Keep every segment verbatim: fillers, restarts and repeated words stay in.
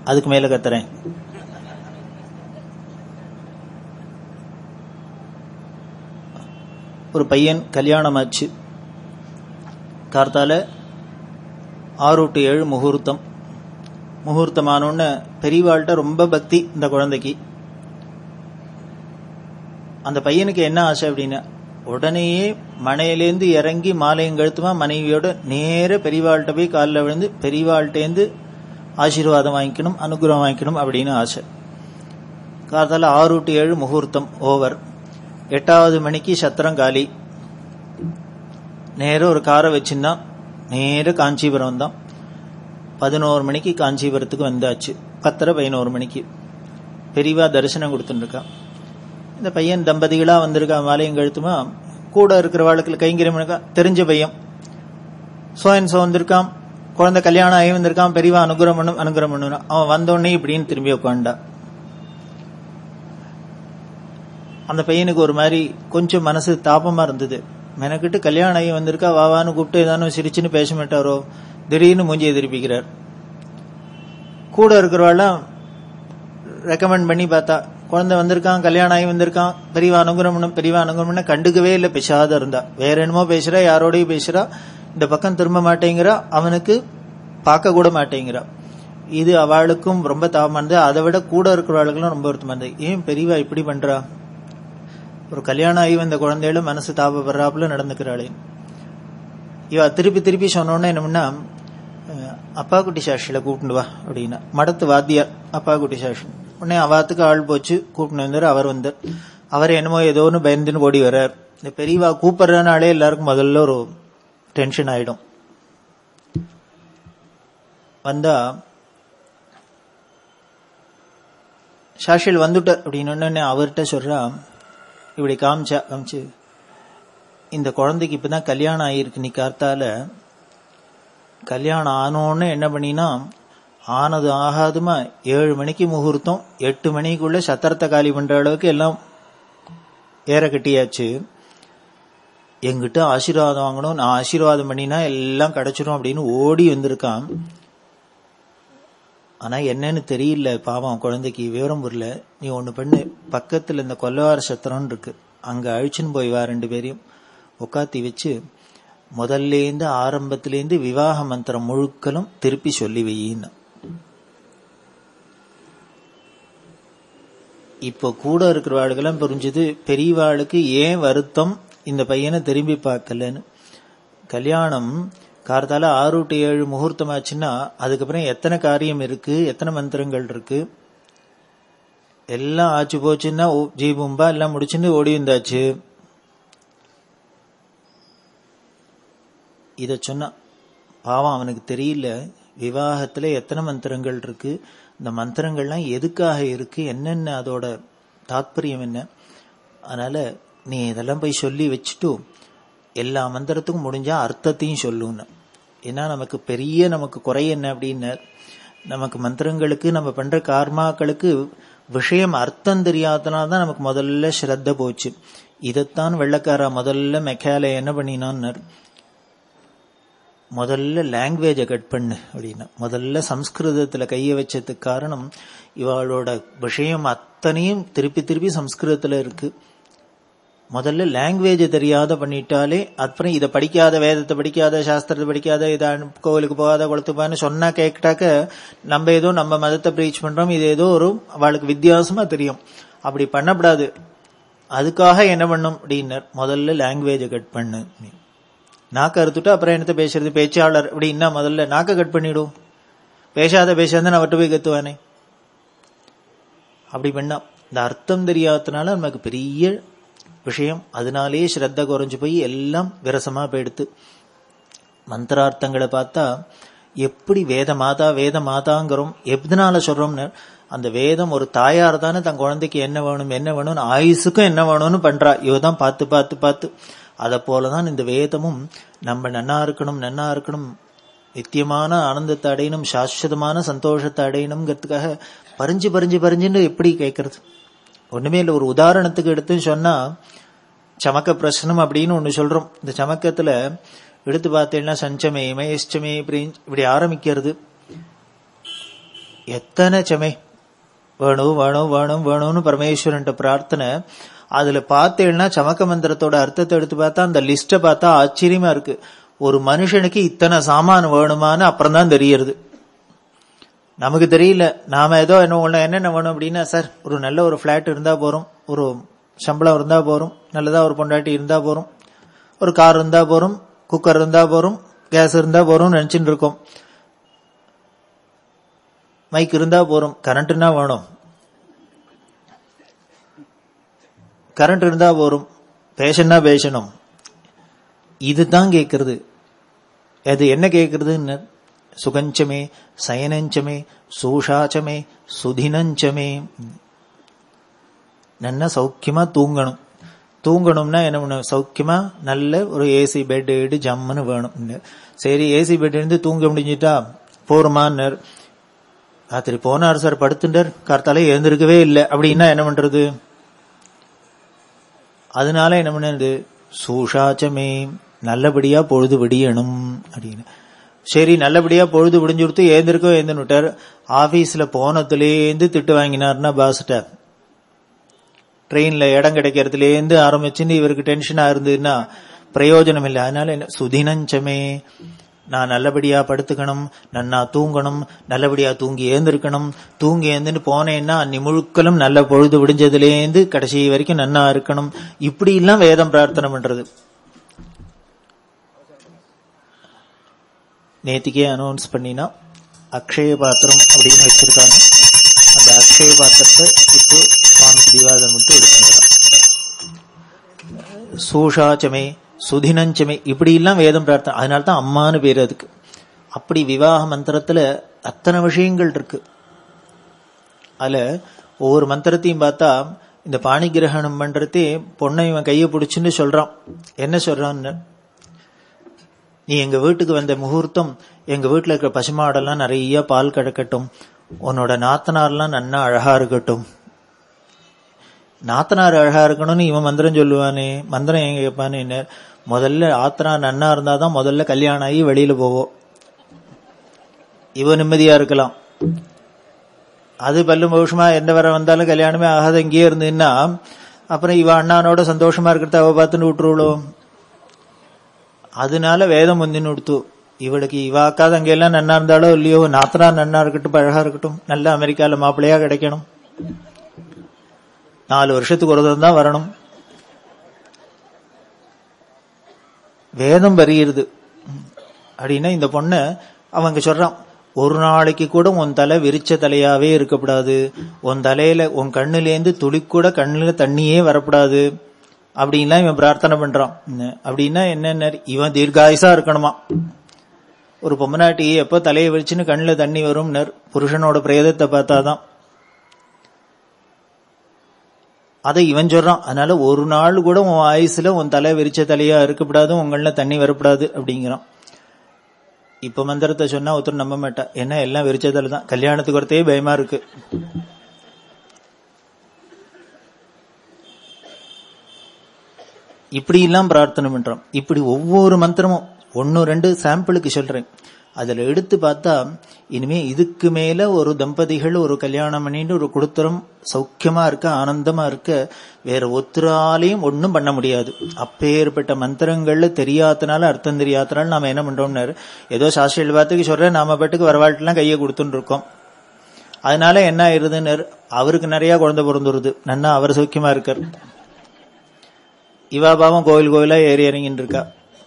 அதுக்கு மேல கத்துறேன். ஒரு பையன் கல்யாணம் ஆச்சு. கார்த்தால ஆறு டு ஏழு முகூர்த்தம். முகூர்த்தமானோன்னு பெரியவாள்கிட்ட ரொம்ப பக்தி இந்த குழந்தைக்கு. அந்த பையனுக்கு என்ன ஆசை அப்படின்னா, உடனேயே மனையிலேருந்து இறங்கி மாலையும் கழுத்துமா மனைவியோட நேர பெரியவாள்கிட்ட போய் காலில் விழுந்து பெரியவாள்கிட்டேருந்து ஆசீர்வாதம் வாங்கிக்கணும், அனுகிரகம் வாங்கிக்கணும் அப்படின்னு ஆசை. காலத்தால் ஆறு டு ஏழு முகூர்த்தம் ஓவர். எட்டாவது மணிக்கு சத்திரம் காலி. நேர ஒரு காரை வச்சுருந்தான், நேர காஞ்சிபுரம் தான். பதினோரு மணிக்கு காஞ்சிபுரத்துக்கு வந்தாச்சு. பத்தரை பதினோரு மணிக்கு பெரியவா தரிசனம் கொடுத்துருக்கான். இந்த பையன் தம்பதிகளா வந்திருக்கான், மாலையும் கழுத்துமா. கூட இருக்கிற வாழ்க்கையில் கைங்கரியம் தெரிஞ்ச பையன் சோயன் சோ வந்திருக்கான். குழந்தை கல்யாணம் ஆகி வந்திருக்கான். பெரியவா அனுகிரகம் பண்ணும் அனுகிரகம் பண்ணு. அவன் வந்தோடனே இப்படின்னு திரும்பி உட்காண்டா. அந்த பையனுக்கு ஒரு மாதிரி கொஞ்சம் மனசு தாபமா இருந்தது. மெனக்கிட்டு கல்யாணம் ஆகி வந்திருக்கா, வாவான்னு கூப்பிட்டு ஏதானு சிரிச்சுன்னு பேச மாட்டாரோ, திடீர்னு மூஞ்சியை திருப்பிக்கிறார். கூட இருக்கிறவாள்லாம் ரெக்கமெண்ட் பண்ணி பார்த்தா, குழந்தை வந்திருக்கான், கல்யாணம் ஆகி வந்திருக்கான், பெரியவா அனுகிரகம் பெரியவா அனுகிரகம் கண்டுக்கவே இல்லை, பிசாத இருந்தா. வேற என்னமோ பேசுறா, யாரோடையும் பேசுறா, இந்த பக்கம் திரும்ப மாட்டேங்கிறா, அவனுக்கு பார்க்க கூட மாட்டேங்கிறா. இது அவளுக்கும் ரொம்ப தாபமானது. அதை விட கூட இருக்கிறவர்களுக்கும் ரொம்ப வருத்தமானது. ஏன் பெரியவா இப்படி பண்றா? ஒரு கல்யாணம் ஆகி வந்த குழந்தைகளும் மனசு தாபப்படுறாப்புல நடந்துக்கிறாளே. இவ திருப்பி திருப்பி சொன்னோன்னு என்ன பண்ணா, அப்பா குட்டி சாட்சியில கூப்பிட்டு வா அப்படின்னா. மடத்து வாத்தியார் அப்பா குட்டி சாட்சி. உடனே அவாத்துக்கு ஆள் போச்சு, கூப்பிட்டு வந்தார். அவர் வந்தார். அவர் என்னமோ ஏதோ ஒன்று பயந்துன்னு ஓடி வர்றார். இந்த பெரியவா கூப்பிடுறதுனாலே எல்லாருக்கும் முதல்ல ஒரு டென்ஷன் ஆயிடும். வந்தா சாட்சியில் வந்துட்டார் அப்படின்னு அவர்கிட்ட சொல்றா, இப்படி காமிச்சா காமிச்சு, இந்த குழந்தைக்கு இப்பதான் கல்யாணம் ஆகியிருக்கு. நீ கார்த்தால கல்யாணம் ஆனோன்னு என்ன பண்ணினா, ஆனது ஆகாதுமா ஏழு மணிக்கு முகூர்த்தம், எட்டு மணிக்குள்ள சத்திரத்தை காலி பண்ற அளவுக்கு எல்லாம் ஏற கட்டியாச்சு. எங்கிட்ட ஆசீர்வாதம் வாங்கணும், நான் ஆசீர்வாதம் பண்ணினா எல்லாம் கிடைச்சிடும் அப்படின்னு ஓடி வந்திருக்கான். ஆனா என்னன்னு தெரியல, பாவம் குழந்தைக்கு விவரம் புரியல. நீ ஒண்ணு பண்ணு, பக்கத்துல இந்த கொல்லவார சத்திரம் இருக்கு, அங்க அழிச்சுன்னு போய் வா. ரெண்டு பேரையும் உட்காத்தி வச்சு முதல்லேருந்து ஆரம்பத்திலேருந்து விவாக மந்திரம் முழுக்கலும் திருப்பி சொல்லி வையின்னு. இப்போ கூட இருக்கிறவாளுக்கெல்லாம் புரிஞ்சது, பெரியவாளுக்கு ஏன் வருத்தம் இந்த பையனை திரும்பி பார்க்கலன்னு. கல்யாணம் கார்த்தால ஆறு டு ஏழு முகூர்த்தம் ஆச்சுன்னா அதுக்கப்புறம் எத்தனை காரியம் இருக்கு, எத்தனை மந்திரங்கள் இருக்கு, எல்லாம் ஆச்சு போச்சுன்னா ஜீபும்பா எல்லாம் முடிச்சுன்னு ஓடி வந்தாச்சு. இத சொன்னா பாவம் அவனுக்கு தெரியல, விவாகத்துல எத்தனை மந்திரங்கள் இருக்கு, இந்த மந்திரங்கள்லாம் எதுக்காக இருக்கு, என்னென்ன அதோட தாத்பரியம் என்ன. அதனால நீ இதெல்லாம் போய் சொல்லி வச்சுட்டு எல்லா மந்திரத்துக்கும் முடிஞ்சா அர்த்தத்தையும் சொல்லுன்னு. ஏன்னா நமக்கு பெரிய நமக்கு குறை என்ன அப்படின்னு, நமக்கு மந்திரங்களுக்கு நம்ம பண்ற கார்மாக்களுக்கு விஷயம் அர்த்தம் தெரியாதனால்தான் நமக்கு முதல்ல ஸ்ரத்த போச்சு. இதைத்தான் வெள்ளக்காரா முதல்ல மெக்கால என்ன பண்ணினான்னு, முதல்ல லாங்குவேஜை கட் பண்ணு அப்படின்னா. முதல்ல சம்ஸ்கிருதத்துல கைய வச்சதுக்கு காரணம், இவளோட விஷயம் அத்தனையும் திருப்பி திருப்பி சம்ஸ்கிருதத்துல இருக்கு. முதல்ல லாங்குவேஜ் தெரியாத பண்ணிட்டாலே, அப்புறம் இதை படிக்காத, வேதத்தை படிக்காத, சாஸ்திரத்தை படிக்காத, இதை கோவிலுக்கு போகாத, குளத்துப்பான்னு சொன்னா கேட்டாக்க நம்ம ஏதோ நம்ம மதத்தை பிரீச் பண்றோம், இது ஏதோ ஒரு அவளுக்கு வித்தியாசமா தெரியும். அப்படி பண்ணக்கூடாது. அதுக்காக என்ன பண்ணும் அப்படின்னர், முதல்ல லாங்குவேஜை கட் பண்ணு. நாக்க அறுத்துட்டு அப்புறம் என்னத்த பேசுறது, பேச்சாளர் அப்படின்னா முதல்ல நாக்க கட் பண்ணிடும். பேசாத பேசாத அவர்கிட்ட போய் கத்துவானே. அப்படி பண்ணா இந்த அர்த்தம் தெரியாததுனால நமக்கு பெரிய விஷயம், அதனாலேயே ஸ்ரத்த குறைஞ்சு போய் எல்லாம் விரசமா போயிடுத்து. மந்திரார்த்தங்களை பார்த்தா எப்படி வேத மாதா வேத மாதாங்கிறோம், எதனால சொல்றோம்னு, அந்த வேதம் ஒரு தாயார் தானே தன் குழந்தைக்கு என்ன வேணும் என்ன வேணும்னு ஆயுசுக்கும் என்ன வேணும்னு பண்றா. இவதான் பார்த்து பார்த்து பார்த்து. அதை போலதான் இந்த வேதமும் நம்ம நன்னா இருக்கணும் நன்னா இருக்கணும், நித்தியமான ஆனந்தத்தை அடையணும், சாஸ்வதமான சந்தோஷத்தை அடையணுங்கிறதுக்காக பறிஞ்சு பறிஞ்சு பறிஞ்சுன்னு எப்படி கேட்கறது. ஒண்ணுமே இல்லை. ஒரு உதாரணத்துக்கு எடுத்து சொன்னா, சமக்க பிரசனம் அப்படின்னு ஒண்ணு சொல்றோம். இந்த சமக்கத்துல எடுத்து பார்த்தீங்கன்னா சஞ்சமே மயஷ்டமே இப்படி ஆரம்பிக்கிறது. எத்தனை சமே வேணும் வேணும் வேணும் வேணும்னு பரமேஸ்வரன் பிரார்த்தனை. அதுல பார்த்தேன்னா சமக்க மந்திரத்தோட அர்த்தத்தை எடுத்து பார்த்தா அந்த லிஸ்ட பார்த்தா ஆச்சரியமா இருக்கு. ஒரு மனுஷனுக்கு இத்தனை சாமான் வேணுமான்னு அப்புறம் தான் தெரியறது. நமக்கு தெரியல. நாம ஏதோ என்ன என்னென்ன வேணும் அப்படின்னா, சார் ஒரு நல்ல ஒரு பிளாட் இருந்தா போறோம், ஒரு சம்பளம் இருந்தா போறோம், நல்லதா ஒரு பொண்டாட்டி இருந்தா போறோம், ஒரு கார் இருந்தா போறோம், குக்கர் இருந்தா போறோம், கேஸ் இருந்தா போறோம் நினைச்சுட்டு இருக்கோம். மைக் இருந்தா போறோம், கரண்ட்னா வேணும், கரண்ட் இருந்தா போறோம், பேஷன்னா பேசணும். இதுதான் கேட்கறது. அது என்ன கேட்கறதுன்னு, சுகஞ்சமே சயனஞ்சமே சூஷாச்சமே சுதினஞ்சமே, நல்ல சௌக்கியமா தூங்கணும். தூங்கணும்னா என்ன பண்ணும், சௌக்கியமா நல்ல ஒரு ஏசி பெட் எடு ஜம்முன்னு வேணும். சரி ஏசி பெட் இருந்து தூங்க முடிஞ்சிட்டா போருமான்னர். ராத்திரி போனார் சார், படுத்துட்டார், கார்த்தாலே எழுந்திருக்கவே இல்லை அப்படின்னா என்ன பண்றது? அதனால என்ன பண்ணது, சூஷாச்சமே நல்லபடியா பொழுது விடியணும் அப்படின்னு. சரி நல்லபடியா பொழுது விடிஞ்சுடுத்து ஏந்திருக்கோ ஏந்துட்டார். ஆபீஸ்ல போனதுலேருந்து திட்டு வாங்கினார்னா பாஸ்ட, ட்ரெயின்ல இடம் கிடைக்கிறதுலேருந்து ஆரம்பிச்சுன்னு இவருக்கு டென்ஷனா இருந்ததுன்னா பிரயோஜனம் இல்லை. அதனால என்ன, சுதினஞ்சமே நான் நல்லபடியா படுத்துக்கணும், நன்னா தூங்கணும், நல்லபடியா தூங்கி ஏந்திருக்கணும். தூங்கி ஏந்துன்னு போனேன்னா அன்னி முழுக்கலும் நல்ல பொழுது விடிஞ்சதுலேருந்து கடைசி வரைக்கும் நன்னா இருக்கணும். இப்படி எல்லாம் வேதம் பிரார்த்தனை பண்றது. நேத்திக்கே அனௌன்ஸ் பண்ணினா அக்ஷய பாத்திரம் அப்படின்னு வச்சிருக்காங்க. அந்த அக்ஷய பாத்திரத்தை இப்போ சுவாமி திவாதம் மட்டும் எடுத்துக்கிறார். சூஷாச்சமே சுதினஞ்சமே இப்படி எல்லாம் வேதம் பிரார்த்தனை. அதனால்தான் அம்மானு பேரு அதுக்கு. அப்படி விவாக மந்திரத்துல அத்தனை விஷயங்கள் இருக்கு. அதுல ஒவ்வொரு மந்திரத்தையும் பார்த்தா இந்த பாணி கிரகணம் பண்றதே பொண்ணை இவன் கையை பிடிச்சுன்னு சொல்றான். என்ன சொல்றான்னு, நீ எங்க வீட்டுக்கு வந்த முகூர்த்தம், எங்க வீட்டுல இருக்கிற பசுமாடெல்லாம் நிறைய பால் கறக்கட்டும், உன்னோட நாத்தனார்லாம் நன்னா அழகா இருக்கட்டும். நாத்தனார் அழகா இருக்கணும்னு இவன் மந்திரம் சொல்லுவானே, மந்திரம் எங்க கேட்பானே, என்ன முதல்ல ஆத்தனா நன்னா இருந்தாதான் முதல்ல கல்யாணம் ஆகி வெளியில போவோம், இவ நிம்மதியா இருக்கலாம். அது பல்லு மோஷமா எந்த வர வந்தாலும் கல்யாணமே ஆகாத இங்கேயே இருந்ததுன்னா அப்புறம் இவ அண்ணானோட சந்தோஷமா இருக்கிறத அவ பார்த்துன்னு விட்டுருவளோ. அதனால வேதம் முந்தின்னு கொடுத்து, இவளுக்கு இவாக்காத அங்கெல்லாம் நன்னா இருந்தாலோ இல்லையோ, நாத்தனா நன்னா இருக்கட்டும், அழகா இருக்கட்டும், நல்ல அமெரிக்கால மாப்பிள்ளையா கிடைக்கணும், நாலு வருஷத்துக்கு ஒரு தான் வரணும். வேதம் வருகிறது அப்படின்னா இந்த பொண்ணு அவங்க சொல்றான், ஒரு நாளைக்கு கூட உன் தலை விரிச்ச தலையாவே இருக்கக்கூடாது, உன் தலையில உன் கண்ணுலேருந்து துளி கூட கண்ணுல தண்ணியே வரக்கூடாது அப்படின்லாம் இவன் பிரார்த்தனை பண்றான். அப்படின்னா என்ன, இவன் தீர்காயுசா இருக்கணுமா. ஒரு பொம்மநாட்டி எப்போ தலையை விரிச்சுன்னு கண்ணுல தண்ணி வரும், புருஷனோட பிரேதத்தை பார்த்தாதான். அதை இவன் சொல்றான். அதனால ஒரு நாள் கூட உன் ஆயுசுல உன் தலை விரிச்ச தலையா இருக்கக்கூடாது, உங்கள தண்ணி வரக்கூடாது அப்படிங்கிறான். இப்ப மந்திரத்தை சொன்னா ஒருத்தர் நம்ப மாட்டா, ஏன்னா எல்லாம் விரிச்ச தலை தான். கல்யாணத்துக்கு ஒருத்தையே பயமா இருக்கு. இப்படி எல்லாம் பிரார்த்தனை பண்றோம். இப்படி ஒவ்வொரு மந்திரமும் ஒன்னு ரெண்டு சாம்பிளுக்கு சொல்றேன். அதுல எடுத்து பார்த்தா இனிமே இதுக்கு மேல ஒரு தம்பதிகள் ஒரு கல்யாணம் பண்ணிட்டு ஒரு குடுத்தரம் சௌக்கியமா இருக்க, ஆனந்தமா இருக்க வேற ஒத்துராலையும் ஒன்னும் பண்ண முடியாது. அப்பேற்பட்ட மந்திரங்கள்ல தெரியாதனால, அர்த்தம் தெரியாதனால நாம என்ன பண்றோம்னாரு, ஏதோ சாஸ்திரியில் பார்த்துக்கு சொல்ற நாம பாட்டுக்கு வரவாழ்லாம் கையை கொடுத்துட்டு இருக்கோம். அதனால என்ன ஆயிருதுன்னு, அவருக்கு நிறைய குழந்தை பிறந்துருது, நன்னா அவர் சௌக்கியமா இருக்கார். இவா பாவம் கோவில் கோவிலா ஏறி இறங்கின்னு இருக்கா.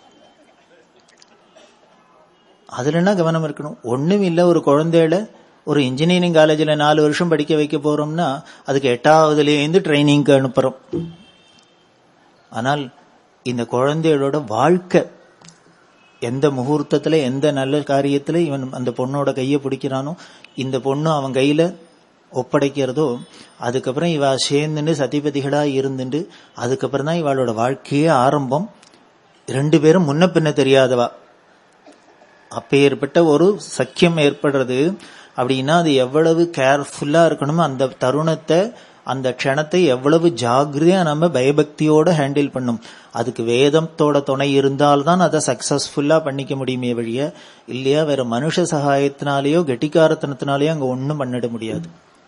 அதுல என்ன கவனம் இருக்கணும்? ஒண்ணும் இல்ல, ஒரு குழந்தையில ஒரு இன்ஜினியரிங் காலேஜ்ல நாலு வருஷம் படிக்க வைக்க போறோம்னா அதுக்கு எட்டாவதுலேருந்து ட்ரைனிங்க்கு அனுப்புறோம். ஆனால் இந்த குழந்தையோட வாழ்க்கை எந்த முகூர்த்தத்துல எந்த நல்ல காரியத்துல இவன் அந்த பொண்ணோட கையை பிடிக்கிறானோ, இந்த பொண்ணு அவன் கையில ஒப்படைக்கிறதோ, அதுக்கப்புறம் இவ சேர்ந்துட்டு சதிபதிகளா இருந்துட்டு அதுக்கப்புறம் தான் இவளோட வாழ்க்கையே ஆரம்பம். ரெண்டு பேரும் முன்ன பின்ன தெரியாதவா. அப்பேற்பட்ட ஒரு சக்கியம் ஏற்படுறது அப்படின்னா அது எவ்வளவு கேர்ஃபுல்லா இருக்கணுமோ, அந்த தருணத்தை அந்த க்ஷணத்தை எவ்வளவு ஜாகிரதையா நம்ம பயபக்தியோட ஹேண்டில் பண்ணும். அதுக்கு வேதத்தோட துணை இருந்தால்தான் அதை சக்சஸ்ஃபுல்லா பண்ணிக்க முடியுமே வழிய இல்லையா வேற மனுஷ சகாயத்தினாலேயோ கெட்டிக்காரத்தனத்தினாலேயோ அங்க ஒன்னும் பண்ணிட முடியாது.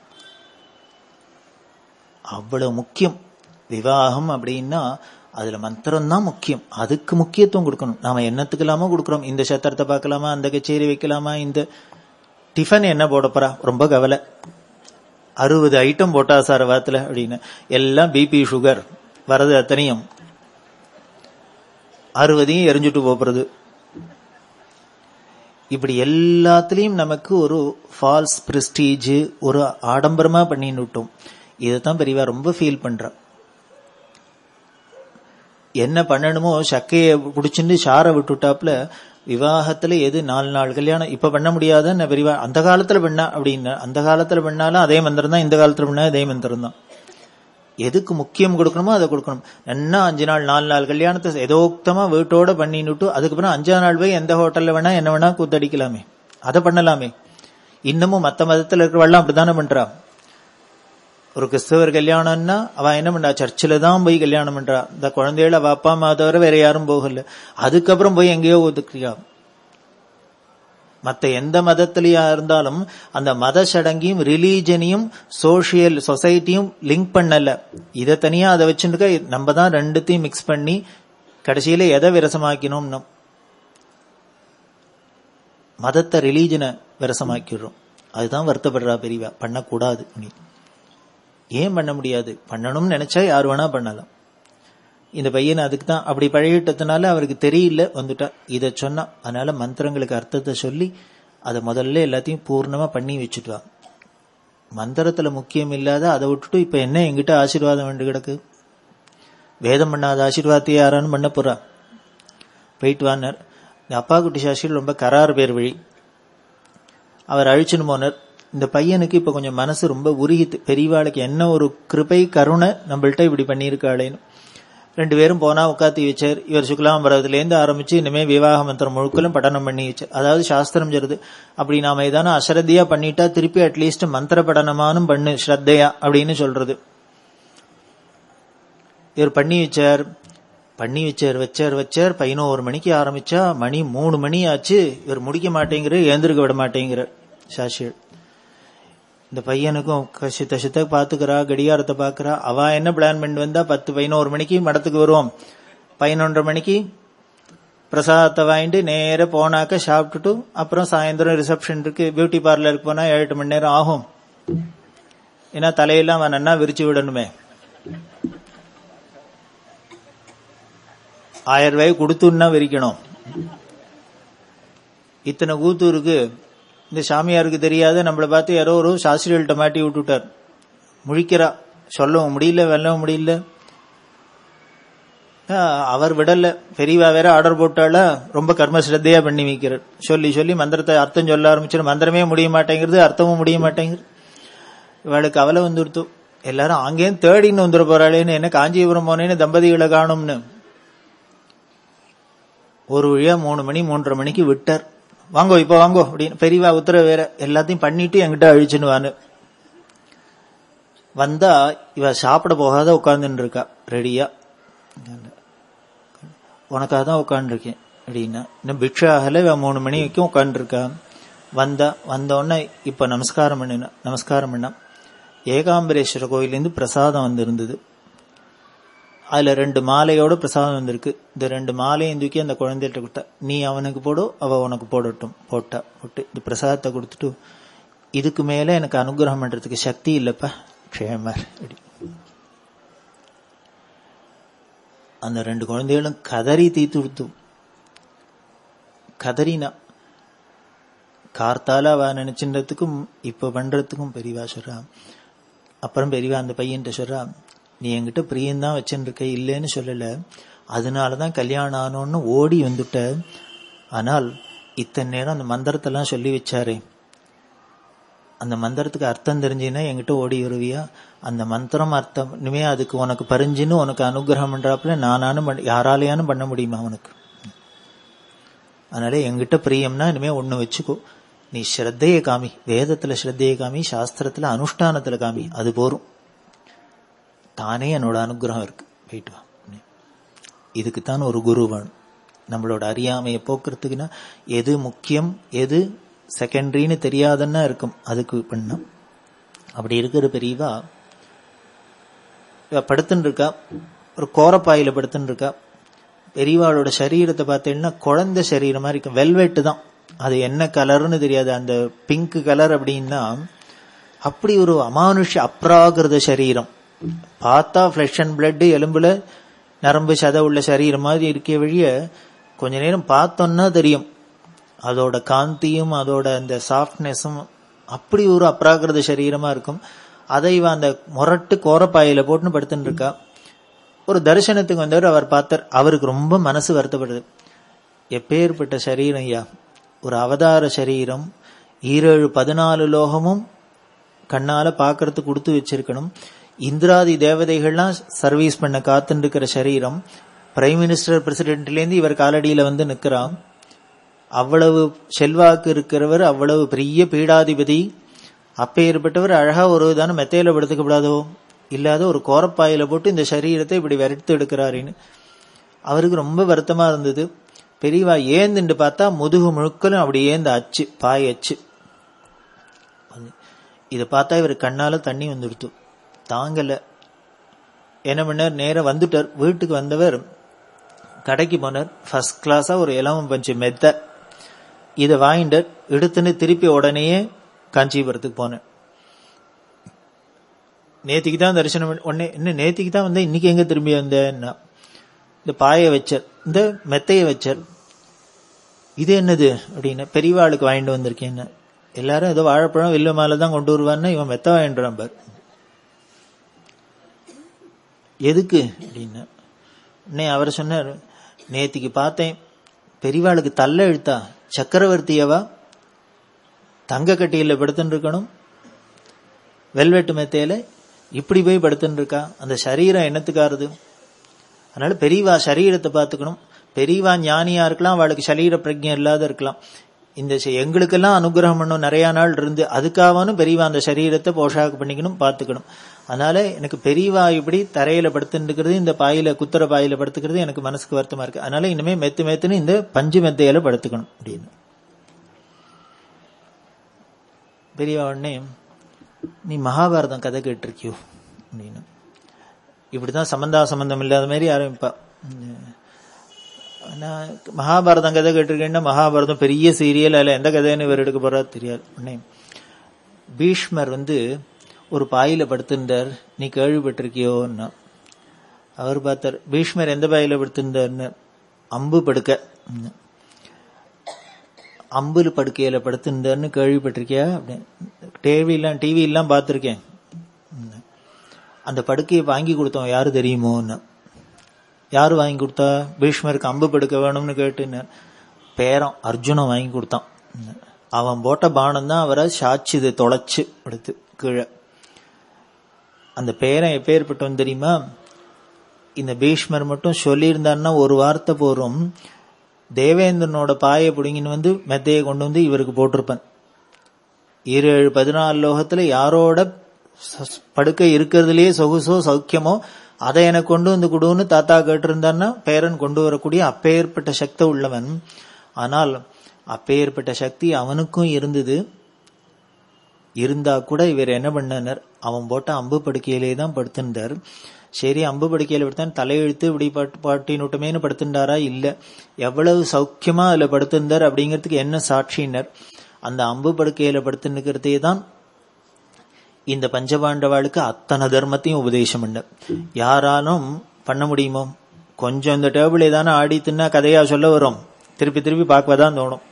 அவ்வளவு முக்கியம் விவாகம் அப்படின்னா. அதுல மந்திரம் தான் முக்கியம். அதுக்கு முக்கியத்துவம் கொடுக்கணும். நாம என்னத்துக்கு இல்லாம கொடுக்கறோம். இந்த சத்திரத்தை பார்க்கலாமா, அந்த கச்சேரி வைக்கலாமா, இந்த டிஃபன் என்ன போட போறா, ரொம்ப கவலை. அறுபது ஐட்டம் போட்டா சார் வாரத்துல அப்படின்னு எல்லாம் பிபி சுகர் வரது அத்தனையும் அறுபதையும் எரிஞ்சுட்டு போறது. இப்படி எல்லாத்திலையும் நமக்கு ஒரு ஃபால்ஸ் பிரெஸ்டீஜ், ஒரு ஆடம்பரமா பண்ணின்னு விட்டோம். இதைத்தான் பெரியவா ரொம்ப ஃபீல் பண்ற. என்ன பண்ணணுமோ சக்கைய புடிச்சுட்டு சார விட்டுட்டாப்புல விவாகத்துல எது நாலு நாள் கல்யாணம் இப்ப பண்ண முடியாதுன்னு பெரியவா அந்த காலத்துல பண்ணா அப்படின்னா, அந்த காலத்துல பண்ணாலும் அதே மந்திரம் தான், இந்த காலத்துல பண்ணா அதே மந்திரம் தான். எதுக்கு முக்கியம் கொடுக்கணுமோ அதை கொடுக்கணும். என்ன அஞ்சு நாள் நாலு நாள் கல்யாணத்தை எதோக்தமா வீட்டோட பண்ணிட்டு அதுக்கப்புறம் அஞ்சாம் நாள் போய் எந்த ஹோட்டல்ல வேணா என்ன வேணா கூத்தடிக்கலாமே, அதை பண்ணலாமே. இன்னமும் மத்த மதத்துல இருக்கிறவெல்லாம் அப்படித்தானே பண்றா. ஒரு கிறிஸ்தவர் கல்யாணம்னா அவ என்ன பண்றா, சர்ச்சில தான் போய் கல்யாணம் பண்றா. இந்த குழந்தைகள் அவ அப்பா அம்மா தவிர வேற யாரும் போகல. அதுக்கப்புறம் போய் எங்கேயோ ஒதுக்குறா. மத்த எந்த மதத்திலயா இருந்தாலும் அந்த மத சடங்கையும் ரிலீஜனையும் சோசியல் சொசைட்டியும் லிங்க் பண்ணல. இதை தனியா அதை வச்சுருக்க நம்ம தான் ரெண்டுத்தையும் மிக்ஸ் பண்ணி கடைசியில எதை விரசமாக்கணும், மதத்தை ரிலீஜனை விரசமாக்கிடுறோம். அதுதான் வருத்தப்படுறா பெரியவா. பண்ணக்கூடாது. ஏன் பண்ண முடியாது? பண்ணணும்னு நினைச்சா யார் வேணா பண்ணலாம். இந்த பையன் அதுக்கு தான் அப்படி பழகிட்டதுனால அவருக்கு தெரியல வந்துட்டா. இத சொன்னா அதனால மந்திரங்களுக்கு அர்த்தத்தை சொல்லி அதை முதல்ல எல்லாத்தையும் பூர்ணமா பண்ணி வச்சுட்டா. மந்திரத்துல முக்கியம் இல்லாத அதை விட்டுட்டு இப்ப என்ன எங்கிட்ட ஆசீர்வாதம் வேண்டு கிடக்கு? வேதம் பண்ணாத ஆசீர்வாதத்தை யாரான்னு பண்ண போறா? போயிட்டு வானர். அப்பா குட்டி சாஸ்திரி ரொம்ப கரார் பேர் வழி அவர் அழிச்சுன்னு போனர். இந்த பையனுக்கு இப்ப கொஞ்சம் மனசு ரொம்ப உருகித்து. பெரியவாளுக்கு என்ன ஒரு கிருபை கருணை நம்மள்ட்ட இப்படி பண்ணியிருக்காளேன்னு. ரெண்டு பேரும் போனா உட்காத்தி வச்சார். இவர் சுக்லாம்பரத்துல இருந்து ஆரம்பிச்சு இனிமே விவாக மந்திரம் முழுக்கலும் படனம் பண்ணி வச்சார். அதாவது சாஸ்திரம் சொல்றது அப்படி நாம ஏதான அசரத்தியா பண்ணிட்டா திருப்பி அட்லீஸ்ட் மந்திர படனமானும் பண்ணு ஸ்ரத்தையா அப்படின்னு சொல்றது. இவர் பண்ணி வச்சார் பண்ணி வச்சார் வச்சார் வச்சார் பதினோரு மணிக்கு ஆரம்பிச்சா மணி மூணு மணி ஆச்சு. இவர் முடிக்க மாட்டேங்கிற, ஏந்திருக்க விட மாட்டேங்கிற சாஷியல். இந்த பையனுக்கும் சித்த சித்த பாத்துக்கிறா, கடிகாரத்தை பாக்குறா. அவ என்ன பிளான் பண்ணி வந்தா பத்து பதினோரு மணிக்கு மடத்துக்கு வருவோம், பதினொன்றரை மணிக்கு பிரசாதத்தை வாங்கிட்டு நேர போனாக்க சாப்பிட்டுட்டு அப்புறம் சாயந்தரம் ரிசப்ஷன் இருக்கு, பியூட்டி பார்லருக்கு போனா ஏழு எட்டு மணி நேரம் ஆகும். ஏன்னா தலையெல்லாம் அவன் நன்னா விரிச்சு விடணுமே. ஆயிரம் ரூபாய் கொடுத்துன்னா விரிக்கணும். இத்தனை கூத்தூருக்கு இந்த சாமியாருக்கு தெரியாத நம்மளை பார்த்து யாரோ ஒரு சாஸ்திரிகள்கிட்ட மாட்டி விட்டுட்டார். முழிக்கிறா, சொல்லவும் முடியல வெல்லவும் முடியல. அவர் விடல. பெரியவா வேற ஆர்டர் போட்டால ரொம்ப கர்ம ஸ்ரத்தையா பண்ணி வைக்கிறார். சொல்லி சொல்லி மந்திரத்தை அர்த்தம் சொல்ல ஆரம்பிச்சு மந்திரமே முடிய மாட்டேங்கிறது, அர்த்தமும் முடிய மாட்டேங்கிறது. இவளுக்கு கவலை வந்துடுத்து. எல்லாரும் அங்கேயும் தேடின்னு வந்துட போறாளேன்னு, என்ன காஞ்சிபுரம் போனேன்னு தம்பதிகளை காணும்னு. ஒரு வழியா மூணு மணி மூன்றரை மணிக்கு விட்டார். வாங்கோ இப்ப வாங்கோ அப்படின்னு பெரியவா உத்தரவு வேற. எல்லாத்தையும் பண்ணிட்டு என்கிட்ட அழிச்சுன்னு வான்னு வந்தா இவ சாப்பிட போகாத உட்கார்ந்துட்டு இருக்கா ரெடியா. உனக்காக தான் உட்காந்துருக்கேன் அப்படின்னா இன்னும் பிக்ஷாகல இவ மூணு மணி வரைக்கும் உட்காந்துருக்கா. வந்தா வந்தோடனே இப்ப நமஸ்காரம் பண்ணினா நமஸ்காரம் பண்ணா. ஏகாம்பரேஸ்வர கோயிலேருந்து பிரசாதம் வந்திருந்தது. அதுல ரெண்டு மாலையோட பிரசாதம் வந்திருக்கு. இந்த ரெண்டு மாலையும் தூக்கி அந்த குழந்தைகிட்ட கொடுத்தா. நீ அவனுக்கு போடு, அவ உனக்கு போடட்டும். போட்டா போட்டு இந்த பிரசாதத்தை கொடுத்துட்டு, இதுக்கு மேல எனக்கு அனுகிரகம் பண்றதுக்கு சக்தி இல்லப்பா க்ஷேமர். அந்த ரெண்டு குழந்தைகளும் கதறி தீத்து கொடுத்து கதறினா. கார்த்தால அவ நினைச்சுன்றதுக்கும் இப்ப பண்றதுக்கும் பெரியவா சொல்றா. அப்புறம் பெரியவா அந்த பையன்ட்ட சொல்றா, நீ என்கிட்ட பிரியந்தான் வச்சுட்டு இருக்க, இல்லைன்னு சொல்லல, அதனாலதான் கல்யாணம் ஆனோன்னு ஓடி வந்துட்ட. ஆனால் இத்தனை நேரம் அந்த மந்திரத்தெல்லாம் சொல்லி வச்சாரே, அந்த மந்திரத்துக்கு அர்த்தம் தெரிஞ்சுன்னா என்கிட்ட ஓடி வருவியா? அந்த மந்திரம் அர்த்தம் இனிமே அதுக்கு உனக்கு பறிஞ்சுன்னு உனக்கு அனுகிரகம் பண்றாப்புல நானானும் யாராலையானும் பண்ண முடியுமா உனக்கு? அதனால என்கிட்ட பிரியம்னா இனிமே ஒண்ணு வச்சுக்கோ, நீ ஸ்ரத்தையை காமி, வேதத்துல ஸ்ரத்தையை காமி, சாஸ்திரத்துல அனுஷ்டானத்துல காமி, அது போரும். தானே என்னோட அனுகிரகம் இருக்கு, போயிட்டு வா. இதுக்குத்தான் ஒரு குரு வேணும். நம்மளோட அறியாமையை போக்குறதுக்குன்னா எது முக்கியம் எது செகண்டரின்னு தெரியாதுன்னா இருக்கும், அதுக்கு பண்ண. அப்படி இருக்கிற பெரியவா படுத்துன்னு இருக்கா, ஒரு கோரப்பாயில படுத்துன்னு இருக்கா. பெரியவாளோட சரீரத்தை பார்த்தீங்கன்னா குழந்தை சரீரம் மாதிரி இருக்கும், வெல்வெட்டு தான், அது என்ன கலர்னு தெரியாது, அந்த பிங்க் கலர் அப்படின்னா அப்படி ஒரு அமானுஷ அப்ராகிருத சரீரம். பார்த்தா பிளஷ் அண்ட் பிளட், எலும்புல நரம்பு சதை உள்ள சரீரம் மாதிரி இருக்க வழிய கொஞ்ச நேரம் பார்த்தோம்னா தெரியும் அதோட காந்தியும் அதோட அந்த சாஃப்ட்னஸும். அப்படி ஒரு அப்ராகிருத சரீரமா இருக்கும். அதை இவ அந்த முரட்டு கோரப்பாயில போட்டுன்னு படுத்துட்டு இருக்கா. ஒரு தரிசனத்துக்கு வந்தவர் அவர் பார்த்தார். அவருக்கு ரொம்ப மனசு வருத்தப்படுது. எப்பேற்பட்ட சரீரம் ஐயா, ஒரு அவதார சரீரம், ஈரேழு பதினாலு லோகமும் கண்ணால பாக்கிறதுக்கு கொடுத்து வச்சிருக்கணும். இந்திராதி தேவதைகள்லாம் சர்வீஸ் பண்ண காத்துட்டு இருக்கிற சரீரம். பிரைம் மினிஸ்டர் பிரசிடென்ட்ல இருந்து இவர் காலடியில வந்து நிக்கிறான். அவ்வளவு செல்வாக்கு இருக்கிறவர், அவ்வளவு பெரிய பீடாதிபதி. அப்பேற்பட்டவர் அழகா ஒரு தானே மெத்தையில படுத்துக்கப்படாதோ, இல்லாத ஒரு கோரப்பாயில போட்டு இந்த சரீரத்தை இப்படி விரட்டு எடுக்கிறாருன்னு அவருக்கு ரொம்ப வருத்தமா இருந்தது. பெரியவா ஏந்துண்டு பார்த்தா முதுகு முழுக்கலும் அப்படி ஏந்த அச்சு, பாய் அச்சு. இதை பார்த்தா இவர் கண்ணால தண்ணி வந்துடுத்து, தாங்கல. என்ன பண்ணார், நேரம் வந்துட்டார். வீட்டுக்கு வந்தவர் கடைக்கு போனார். ஃபர்ஸ்ட் கிளாஸா ஒரு இலவம் பஞ்சு மெத்த, இதை வாங்கிட்டார். எடுத்துன்னு திருப்பி உடனேயே காஞ்சிபுரத்துக்கு போனேன். நேத்திக்கு தான் தரிசனம், உடனே இன்னும் நேத்திக்கு தான் வந்தேன், இன்னைக்கு எங்க திரும்பி வந்தேன்னா இந்த பாயை வச்சார், இந்த மெத்தைய வச்சார். இது என்னது அப்படின்னு, பெரியவாளுக்கு வாங்கிட்டு வந்திருக்கேன்னு. எல்லாரும் ஏதோ வாழைப்பழம் வில்ல மாலை தான் கொண்டு வருவான்னு இவன் மெத்த வாங்கிட்டுறான் பார். எதுக்கு அப்படின்னு உடனே அவர் சொன்னார், நேத்திக்கு பார்த்தேன் பெரியவாளுக்கு தள்ள எழுத்தா சக்கரவர்த்தியவா தங்க கட்டியில படுத்துட்டு இருக்கணும், வெல்வெட்டு மெத்தையில இப்படி போய் படுத்துட்டு இருக்கா. அந்த சரீரம் என்னத்துக்காருது? அதனால பெரியவா சரீரத்தை பார்த்துக்கணும். பெரியவா ஞானியா இருக்கலாம், அவளுக்கு சரீர பிரஜை இல்லாத இருக்கலாம். இந்த எங்களுக்கெல்லாம் அனுகிரகம் பண்ணும் நிறைய நாள் இருந்து, அதுக்காகவும் பெரியவா அந்த சரீரத்தை போஷாக்கு பண்ணிக்கணும், பார்த்துக்கணும். அதனால எனக்கு பெரியவா இப்படி தரையில படுத்துக்கிறது, இந்த பாயில குத்துற பாயில படுத்துக்கிறது எனக்கு மனசுக்கு வருத்தமா இருக்கு. அதனால இனிமே மெத்து மெத்துன்னு இந்த பஞ்சு மெத்தையில படுத்துக்கணும் அப்படின்னு. பெரியவா உடனே, நீ மகாபாரதம் கதை கேட்டிருக்கியோ அப்படின்னு. இப்படிதான் சம்பந்தா சம்பந்தம் இல்லாத மாதிரி ஆரம்பிப்பா. மகாபாரதம் கதை கேட்டிருக்கேன்னா மகாபாரதம் பெரிய சீரியல், அதுல எந்த கதைன்னு இவர் எடுக்க போறா தெரியாது. உடனே பீஷ்மர் வந்து ஒரு பாயில படுத்திருந்தார், நீ கேள்விப்பட்டிருக்கியோன்னா. அவர் பார்த்தார், பீஷ்மர் எந்த பாயில படுத்திருந்தார்னு. அம்பு படுக்க, அம்புல படுக்கையில படுத்திருந்தார்னு கேள்விப்பட்டிருக்கியா அப்படின்னு. டிவி எல்லாம் டிவி எல்லாம் பார்த்திருக்கேன். அந்த படுக்கையை வாங்கி கொடுத்தோம் யாரு தெரியுமோன்னு. யாரு வாங்கி கொடுத்தா? பீஷ்மருக்கு அம்பு படுக்க வேணும்னு கேட்டுன்னு பேரம் அர்ஜுனன் வாங்கி கொடுத்தான். அவன் போட்ட பானம் தான் அவரை சாட்சிது தொலைச்சு எடுத்து கீழே. அந்த பேரன் எப்பேற்பட்டவன் தெரியுமா? இந்த பீஷ்மர் மட்டும் சொல்லியிருந்தாருன்னா ஒரு வார்த்தை போறோம், தேவேந்திரனோட பாயை பிடிங்கின்னு வந்து மெத்தையை கொண்டு வந்து இவருக்கு போட்டிருப்பேன். ஏழு பதினாலு லோகத்துல யாரோட படுக்கை இருக்கிறதுலயே சொகுசோ சௌக்கியமோ அதை எனக்கு கொண்டு வந்து கொடுன்னு தாத்தா கேட்டிருந்தான்னா பேரன் கொண்டு வரக்கூடிய அப்பேற்பட்ட சக்தி உள்ளவன். ஆனால் அப்பேற்பட்ட சக்தி அவனுக்கும் இருந்தது. இருந்தா கூட இவர் என்ன பண்ணார், அவன் போட்ட அம்பு படுக்கையிலே தான் படுத்திருந்தார். சரி, அம்பு படுக்கையில படுத்தான், தலையெழுத்து இப்படி பாட்டு பாட்டி நூட்டமேனு படுத்திருந்தாரா? இல்ல. எவ்வளவு சௌக்கியமா அதுல படுத்திருந்தார் அப்படிங்கிறதுக்கு என்ன சாட்சியினர்? அந்த அம்பு படுக்கையில படுத்துன்னுக்கிறதே தான் இந்த பஞ்சபாண்டவாளுக்கு அத்தனை தர்மத்தையும் உபதேசம் பண்ண. யாராலும் பண்ண முடியுமோ? கொஞ்சம் இந்த டேபிள் ஏதானே ஆடித்துன்னா கதையா சொல்ல வரும், திருப்பி திருப்பி பார்க்கதான் தோணும்.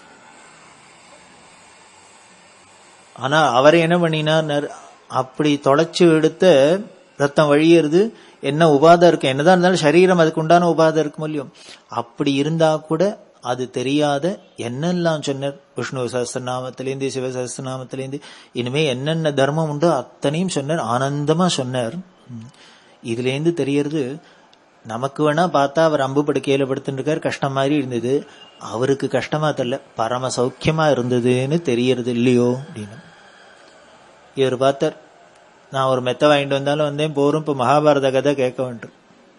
ஆனா அவரை என்ன பண்ணினார், அப்படி தொலைச்சு எடுத்த ரத்தம் வழியறது என்ன உபாதை இருக்கு, என்னதான் இருந்தாலும் சரீரம் அதுக்கு உண்டான உபாதை இருக்கும் இல்லையோ. அப்படி இருந்தா கூட அது தெரியாத என்னெல்லாம் சொன்னார். விஷ்ணு சஹஸ்ரநாமத்திலேருந்து சிவ சஹஸ்ரநாமத்திலேருந்து இனிமே என்னென்ன தர்மம் உண்டோ அத்தனையும் சொன்னார். ஆனந்தமா சொன்னார். இதுல இருந்து தெரியறது, நமக்கு வேணா பார்த்தா அவர் அம்பு படுக்கையில படுத்துட்டு இருக்காரு, கஷ்டம் மாதிரி இருந்தது. அவருக்கு கஷ்டமா தெரியல, பரம சௌக்கியமா இருந்ததுன்னு தெரியறது இல்லையோ அப்படின்னு. இவர் பார்த்தார், நான் ஒரு மெத்த வாங்கிட்டு வந்தாலும் வந்தேன் போரும், இப்ப மகாபாரத கதை கேட்க வேண்டும்.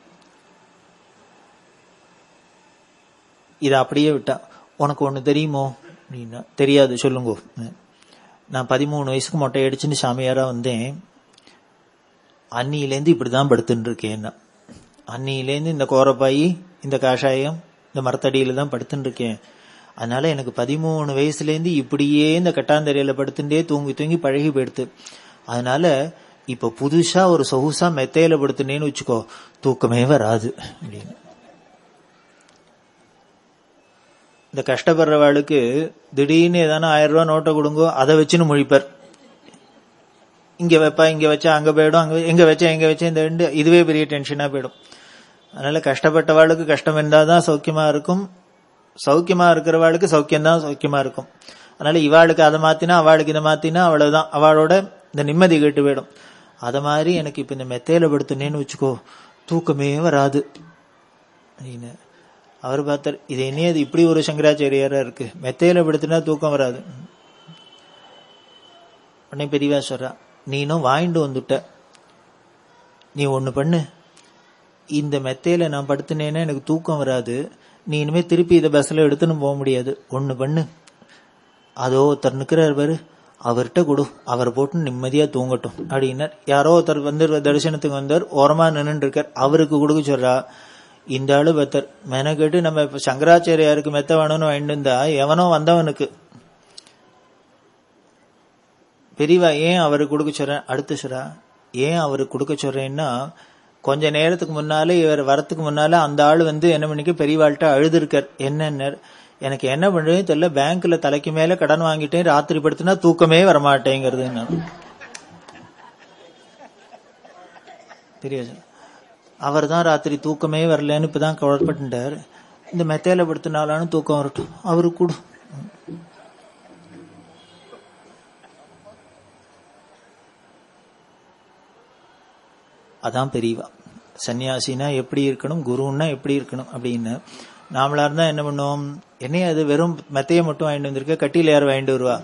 இதை அப்படியே விட்டா. உனக்கு ஒண்ணு தெரியுமோ அப்படின்னா, தெரியாது சொல்லுங்க. நான் பதிமூணு வயசுக்கு மொட்டை அடிச்சுன்னு சாமியாரா வந்தேன். அன்னியிலேருந்து இப்படிதான் படுத்துட்டு இருக்கேன். அன்னியிலேருந்து இந்த கோரப்பாயி, இந்த காஷாயம், இந்த மரத்தடியில தான் படுத்துட்டு இருக்கேன். அதனால எனக்கு பதிமூணு வயசுலேருந்து இப்படியே இந்த கட்டாந்தரையில படுத்துட்டே தூங்கி தூங்கி பழகி போயிடுத்து. அதனால இப்ப புதுசா ஒரு சொகுசா மெத்தையில படுத்துனேன்னு வச்சுக்கோ, தூக்கமே வராது அப்படின்னு. இந்த கஷ்டப்படுறவாளுக்கு திடீர்னு ஏதான ஆயிரம் ரூபாய் நோட்டை கொடுங்கோ, அதை வச்சுன்னு முழிப்பார். இங்க வைப்பா, இங்க வச்சா அங்க போயிடும், அங்க எங்க வச்சா எங்க வச்சா இந்த ரெண்டு, இதுவே பெரிய டென்ஷனா போயிடும். அதனால கஷ்டப்பட்டவாளுக்கு கஷ்டம் இருந்தாதான் சௌக்கியமா இருக்கும், சௌக்கியமா இருக்கிறவாளுக்கு சௌக்கியம்தான் சௌக்கியமா இருக்கும். அதனால இவாளுக்கு அதை மாத்தினா அவளுக்கு இதை மாத்தினா அவ்வளவுதான், அவளோட இந்த நிம்மதி கேட்டு போயிடும். அத மாதிரி எனக்கு இப்ப இந்த மெத்தையில படுத்துனேன்னு வச்சுக்கோ, தூக்கமே வராது அப்படின்னு அவர் பார்த்தார். இது என்ன, அது இப்படி ஒரு சங்கராச்சாரியாரா இருக்கு, மெத்தையில படுத்துனா தூக்கம் வராது. உடனே பெரியவா சொல்றா, நீனும் வாங்கிட்டு வந்துட்ட, நீ ஒண்ணு பண்ணு, இந்த மெத்தையில நான் படுத்துனேன்னா எனக்கு தூக்கம் வராது, நீ இனிமே திருப்பி இதை பஸ்ல எடுத்துன்னு போக முடியாது. ஒண்ணு பண்ணு, அதோ ஒருத்தர் நிக்கிறார் பாரு, அவர்கிட்ட கொடு, அவரை போட்டு நிம்மதியா தூங்கட்டும் அப்படின்னார். யாரோ ஒருத்தர் வந்து தரிசனத்துக்கு வந்தார், ஓரமா நின்று இருக்கார், அவருக்கு கொடுக்க சொல்றா. இந்த ஆளு பத்தர் மெனக்கெட்டு நம்ம இப்ப சங்கராச்சாரியாருக்கு மெத்த வேணும்னு வாங்கிட்டு இருந்தா, எவனோ வந்தவனுக்கு பெரியவா ஏன் அவருக்கு கொடுக்க சொல்றேன், அடுத்து சொல்றா, ஏன் அவருக்கு கொடுக்க சொல்றேன்னா, கொஞ்ச நேரத்துக்கு முன்னாலே இவர் வரத்துக்கு முன்னால அந்த ஆள் வந்து என்ன பண்ணிக்க பெரியவாள்கிட்ட அழுது இருக்கார். என்னன்னு, எனக்கு என்ன பண்றதுன்னு தெரியல, பேங்க்ல தலைக்கு மேல கடன் வாங்கிட்டேன், ராத்திரி படுத்துனா தூக்கமே வரமாட்டேங்கிறது. தெரியாது, அவர் தான் ராத்திரி தூக்கமே வரலன்னு இப்பதான் கவலைப்பட்டுட்டார். இந்த மெத்தையில படுத்தினாலும் தூக்கம் வரட்டும், அவருக்கு கொடு. அதான் பெரியவா. சன்னியாசினா எப்படி இருக்கணும், குருன்னா எப்படி இருக்கணும் அப்படின்னு. நாமளா இருந்தா என்ன பண்ணுவோம், என்னைய அது வெறும் மெத்தைய மட்டும் வாங்கிட்டு வந்திருக்க, கட்டியில யார் வாங்கிட்டு வருவா,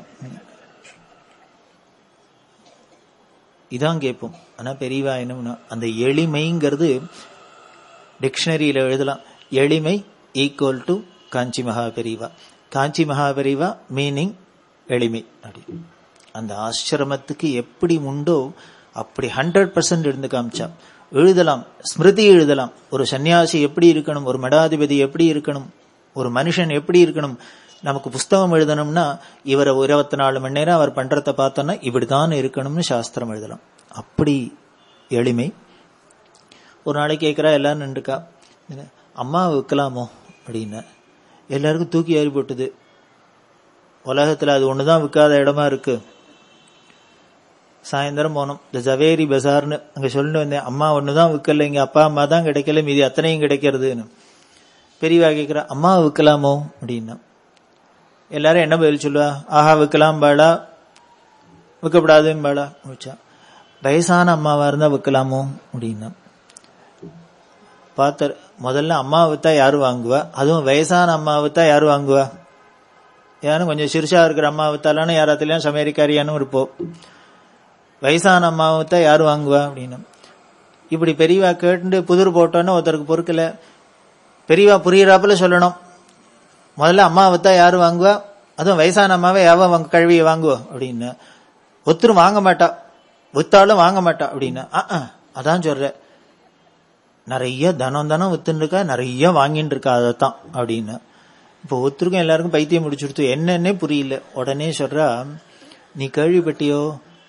இதான் கேட்போம். ஆனா பெரியவா என்ன பண்ணுவோம், அந்த எளிமைங்கிறது டிக்ஷனரியில எழுதலாம், எளிமை ஈக்குவல் டு காஞ்சி மகா பெரியவா. காஞ்சி மகா பெரியவா மீனிங் எளிமை. அப்படி அந்த ஆசிரமத்துக்கு எப்படி உண்டோ அப்படி ஹண்ட்ரட் பர்சன்ட் இருந்து காமிச்சா. எழுதலாம், ஸ்மிருதி எழுதலாம், ஒரு சன்னியாசி எப்படி இருக்கணும், ஒரு மடாதிபதி எப்படி இருக்கணும், ஒரு மனுஷன் எப்படி இருக்கணும். நமக்கு புஸ்தகம் எழுதணும்னா இவரை இருபத்தி நாலு மணி நேரம் அவர் பண்றத பார்த்தோம்னா இப்படிதான் இருக்கணும்னு சாஸ்திரம் எழுதலாம். அப்படி எளிமை. ஒரு நாளைக்கு கேட்கிறா, எல்லாரும் நின்றுக்கா, அம்மா வைக்கலாமோ அப்படின்னு. எல்லாருக்கும் தூக்கி ஏறி போட்டுது. உலகத்துல அது ஒண்ணுதான் விற்காத இடமா இருக்கு. சாயந்தரம் போனோம், இந்த ஜவேரி பசார்னு அங்க சொல்லிட்டு வந்தேன், அம்மா ஒண்ணுதான் விற்கல, இங்க அப்பா அம்மா தான் கிடைக்கல, மீதி அத்தனையும் கிடைக்கிறதுன்னு. பெரியவா கேட்கிறா, அம்மா விற்கலாமோ அப்படின்னா. எல்லாரும் என்ன பதில் சொல்லுவா, ஆஹா விற்கலாம் பாடா, விற்கப்படாதுன்னு பாடா வச்சா. வயசான அம்மாவா இருந்தா விற்கலாமோ அப்படின்னா. பார்த்த முதல்ல அம்மா வித்தா யாரு வாங்குவா, அதுவும் வயசான அம்மா வித்தா யாரு வாங்குவா, யாரும் கொஞ்சம் சிறுசா இருக்கிற அம்மா வித்தாலும் யாராத்திலையும் சமையற்காரியானும் இருப்போம். வயசான அம்மாவத்தான் யாரு வாங்குவா அப்படின்னு. இப்படி பெரியவா கேட்டு புதிர் போட்டோன்னு ஒருத்தருக்கு பொறுக்கல. பெரியவா புரியுறாப்புல சொல்லணும், முதல்ல அம்மாவத்தான் யாரு வாங்குவா, அதுவும் வயசான அம்மாவை யாவ வாங்க கழுவிய வாங்குவோம் அப்படின்னு. ஒருத்தரும் வாங்க மாட்டா, வித்தாலும் வாங்க மாட்டா அப்படின்னா. அதான் சொல்ற, நிறைய தனம் தனம் வித்துன்னு இருக்கா, நிறைய வாங்கிட்டு இருக்கா, அதைத்தான் அப்படின்னு. இப்போ ஒருத்தருக்கும் எல்லாருக்கும் பைத்தியம் முடிச்சுடுத்து, என்னன்னே புரியல. உடனே சொல்றா, நீ கேள்விப்பட்டியோ,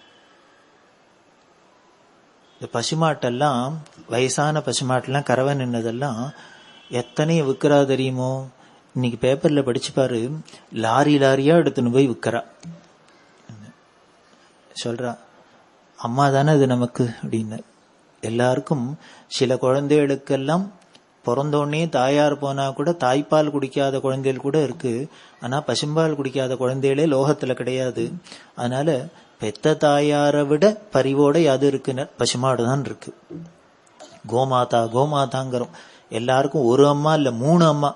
இந்த பசுமாட்டெல்லாம், வயசான பசுமாட்டெல்லாம் கறவை நின்னதெல்லாம் எத்தனைய விற்கிறா தெரியுமோ, இன்னைக்கு பேப்பர்ல படிச்சு பாரு, லாரி லாரியா எடுத்துன்னு போய் விற்கிறா. சொல்றா, அம்மா தானே அது நமக்கு அப்படின்னு. எல்லாருக்கும் சில குழந்தைகளுக்கெல்லாம் பிறந்தோடனே தாயார் போனா கூட தாய்ப்பால் குடிக்காத குழந்தைகள் கூட இருக்கு. ஆனா பசும்பால் குடிக்காத குழந்தைகளே லோகத்துல கிடையாது. அதனால பெத்த தாயாரை விட பரிவோட யாது இருக்குன்னு பசுமாடுதான் இருக்கு. கோமாதா கோமாதாங்கிறோம். எல்லாருக்கும் ஒரு அம்மா இல்ல மூணு அம்மா.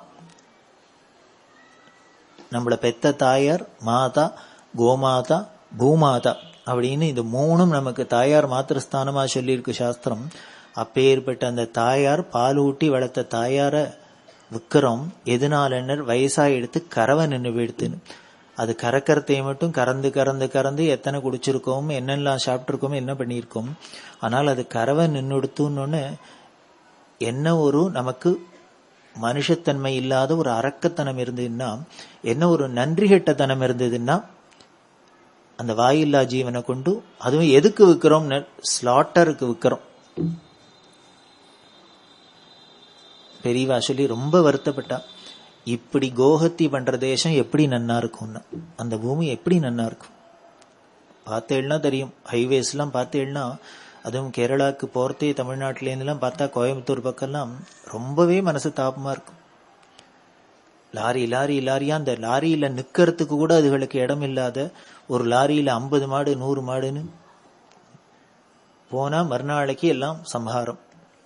நம்மள பெத்த தாயார் மாதா, கோமாதா, பூமாதா, அப்படின்னு இந்த மூணும் நமக்கு தாயார் மாத்திரஸ்தானமா சொல்லியிருக்கு சாஸ்திரம். அப்பேற்பட்ட அந்த தாயார் பால் ஊட்டி வளர்த்த தாயார விக்கிறோம். எதனால வயசா எடுத்து கறவை நின்று போயிடுத்துன்னு. அது கறக்கறதை மட்டும் கறந்து கறந்து கறந்து எத்தனை குடிச்சிருக்கோம், என்னெல்லாம் சாப்பிட்டுருக்கோம், என்ன பண்ணியிருக்கோம். ஆனால் அது கறவை நின்று எடுத்துன்னு என்ன ஒரு நமக்கு மனுஷத்தன்மை இல்லாத ஒரு அரக்கத்தனம் இருந்ததுன்னா, என்ன ஒரு நன்றி கெட்டத்தனம் இருந்ததுன்னா, அந்த வாயில்லா ஜீவனை கொண்டு அதுவும் எதுக்கு விற்கிறோம், ஸ்லாட்டருக்கு விற்கிறோம். பெரியவா சொல்லி ரொம்ப வருத்தப்பட்டா, இப்படி கோஹத்தி பண்ற தேசம் எப்படி நன்னா இருக்கும்னா, அந்த பூமி எப்படி நன்னா இருக்கும் பார்த்தேன்னா தெரியும். ஹைவேஸ் எல்லாம் பார்த்தேன்னா, அதுவும் கேரளாவுக்கு போறதே தமிழ்நாட்டிலேருந்து எல்லாம் பார்த்தா கோயம்புத்தூர் பக்கம்லாம் ரொம்பவே மனசு தாபமா இருக்கும். லாரி லாரி லாரியா அந்த லாரியில நிக்கிறதுக்கு கூட அதுகளுக்கு இடம் இல்லாத ஒரு லாரியில ஐம்பது மாடு நூறு மாடுன்னு போனா மறுநாளைக்கு எல்லாம் சம்ஹாரம்.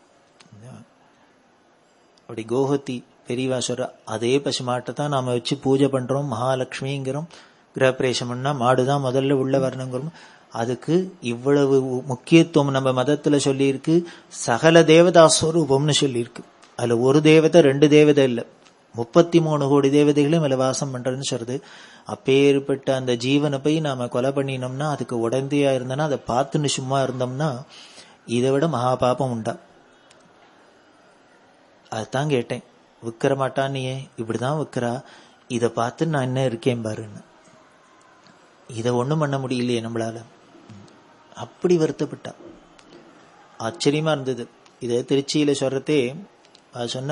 அப்படி கோஹத்தி பெரியவா சொல்ற அதே பசுமாட்டை தான் நாம வச்சு பூஜை பண்றோம், மகாலட்சுமிங்கிறோம். கிரகப்பிரவேசம்னா மாடுதான் முதல்ல உள்ள வரணுங்கிறோம். அதுக்கு இவ்வளவு முக்கியத்துவம் நம்ம மதத்துல சொல்லியிருக்கு. சகல தேவதா ஸ்வரூபம்னு சொல்லியிருக்கு. அதுல ஒரு தேவதை ரெண்டு தேவதை இல்ல, முப்பத்தி மூணு கோடி தேவதைகளும் இதுல வாசம் பண்றதுன்னு சொல்றது. அப்பேற்பட்ட அந்த ஜீவனை போய் நாம கொலை பண்ணினோம்னா, அதுக்கு உடந்தையா இருந்தோம்னா, அதை பார்த்துன்னு சும்மா இருந்தோம்னா இதை விட மகா பாபம் உண்டா? அதுதான் கேட்டேன். விக்கிற மாட்டானியே, இப்படிதான் விக்கிறா, இதை பார்த்து நான் என்ன இருக்கேன் பாருன்னு. இதை ஒண்ணும் பண்ண முடியலையே நம்மளால. அப்படி வருத்தப்பட்டா. ஆச்சரியமா இருந்தது. இதை திருச்சியில சொல்றதே அது சொன்னா,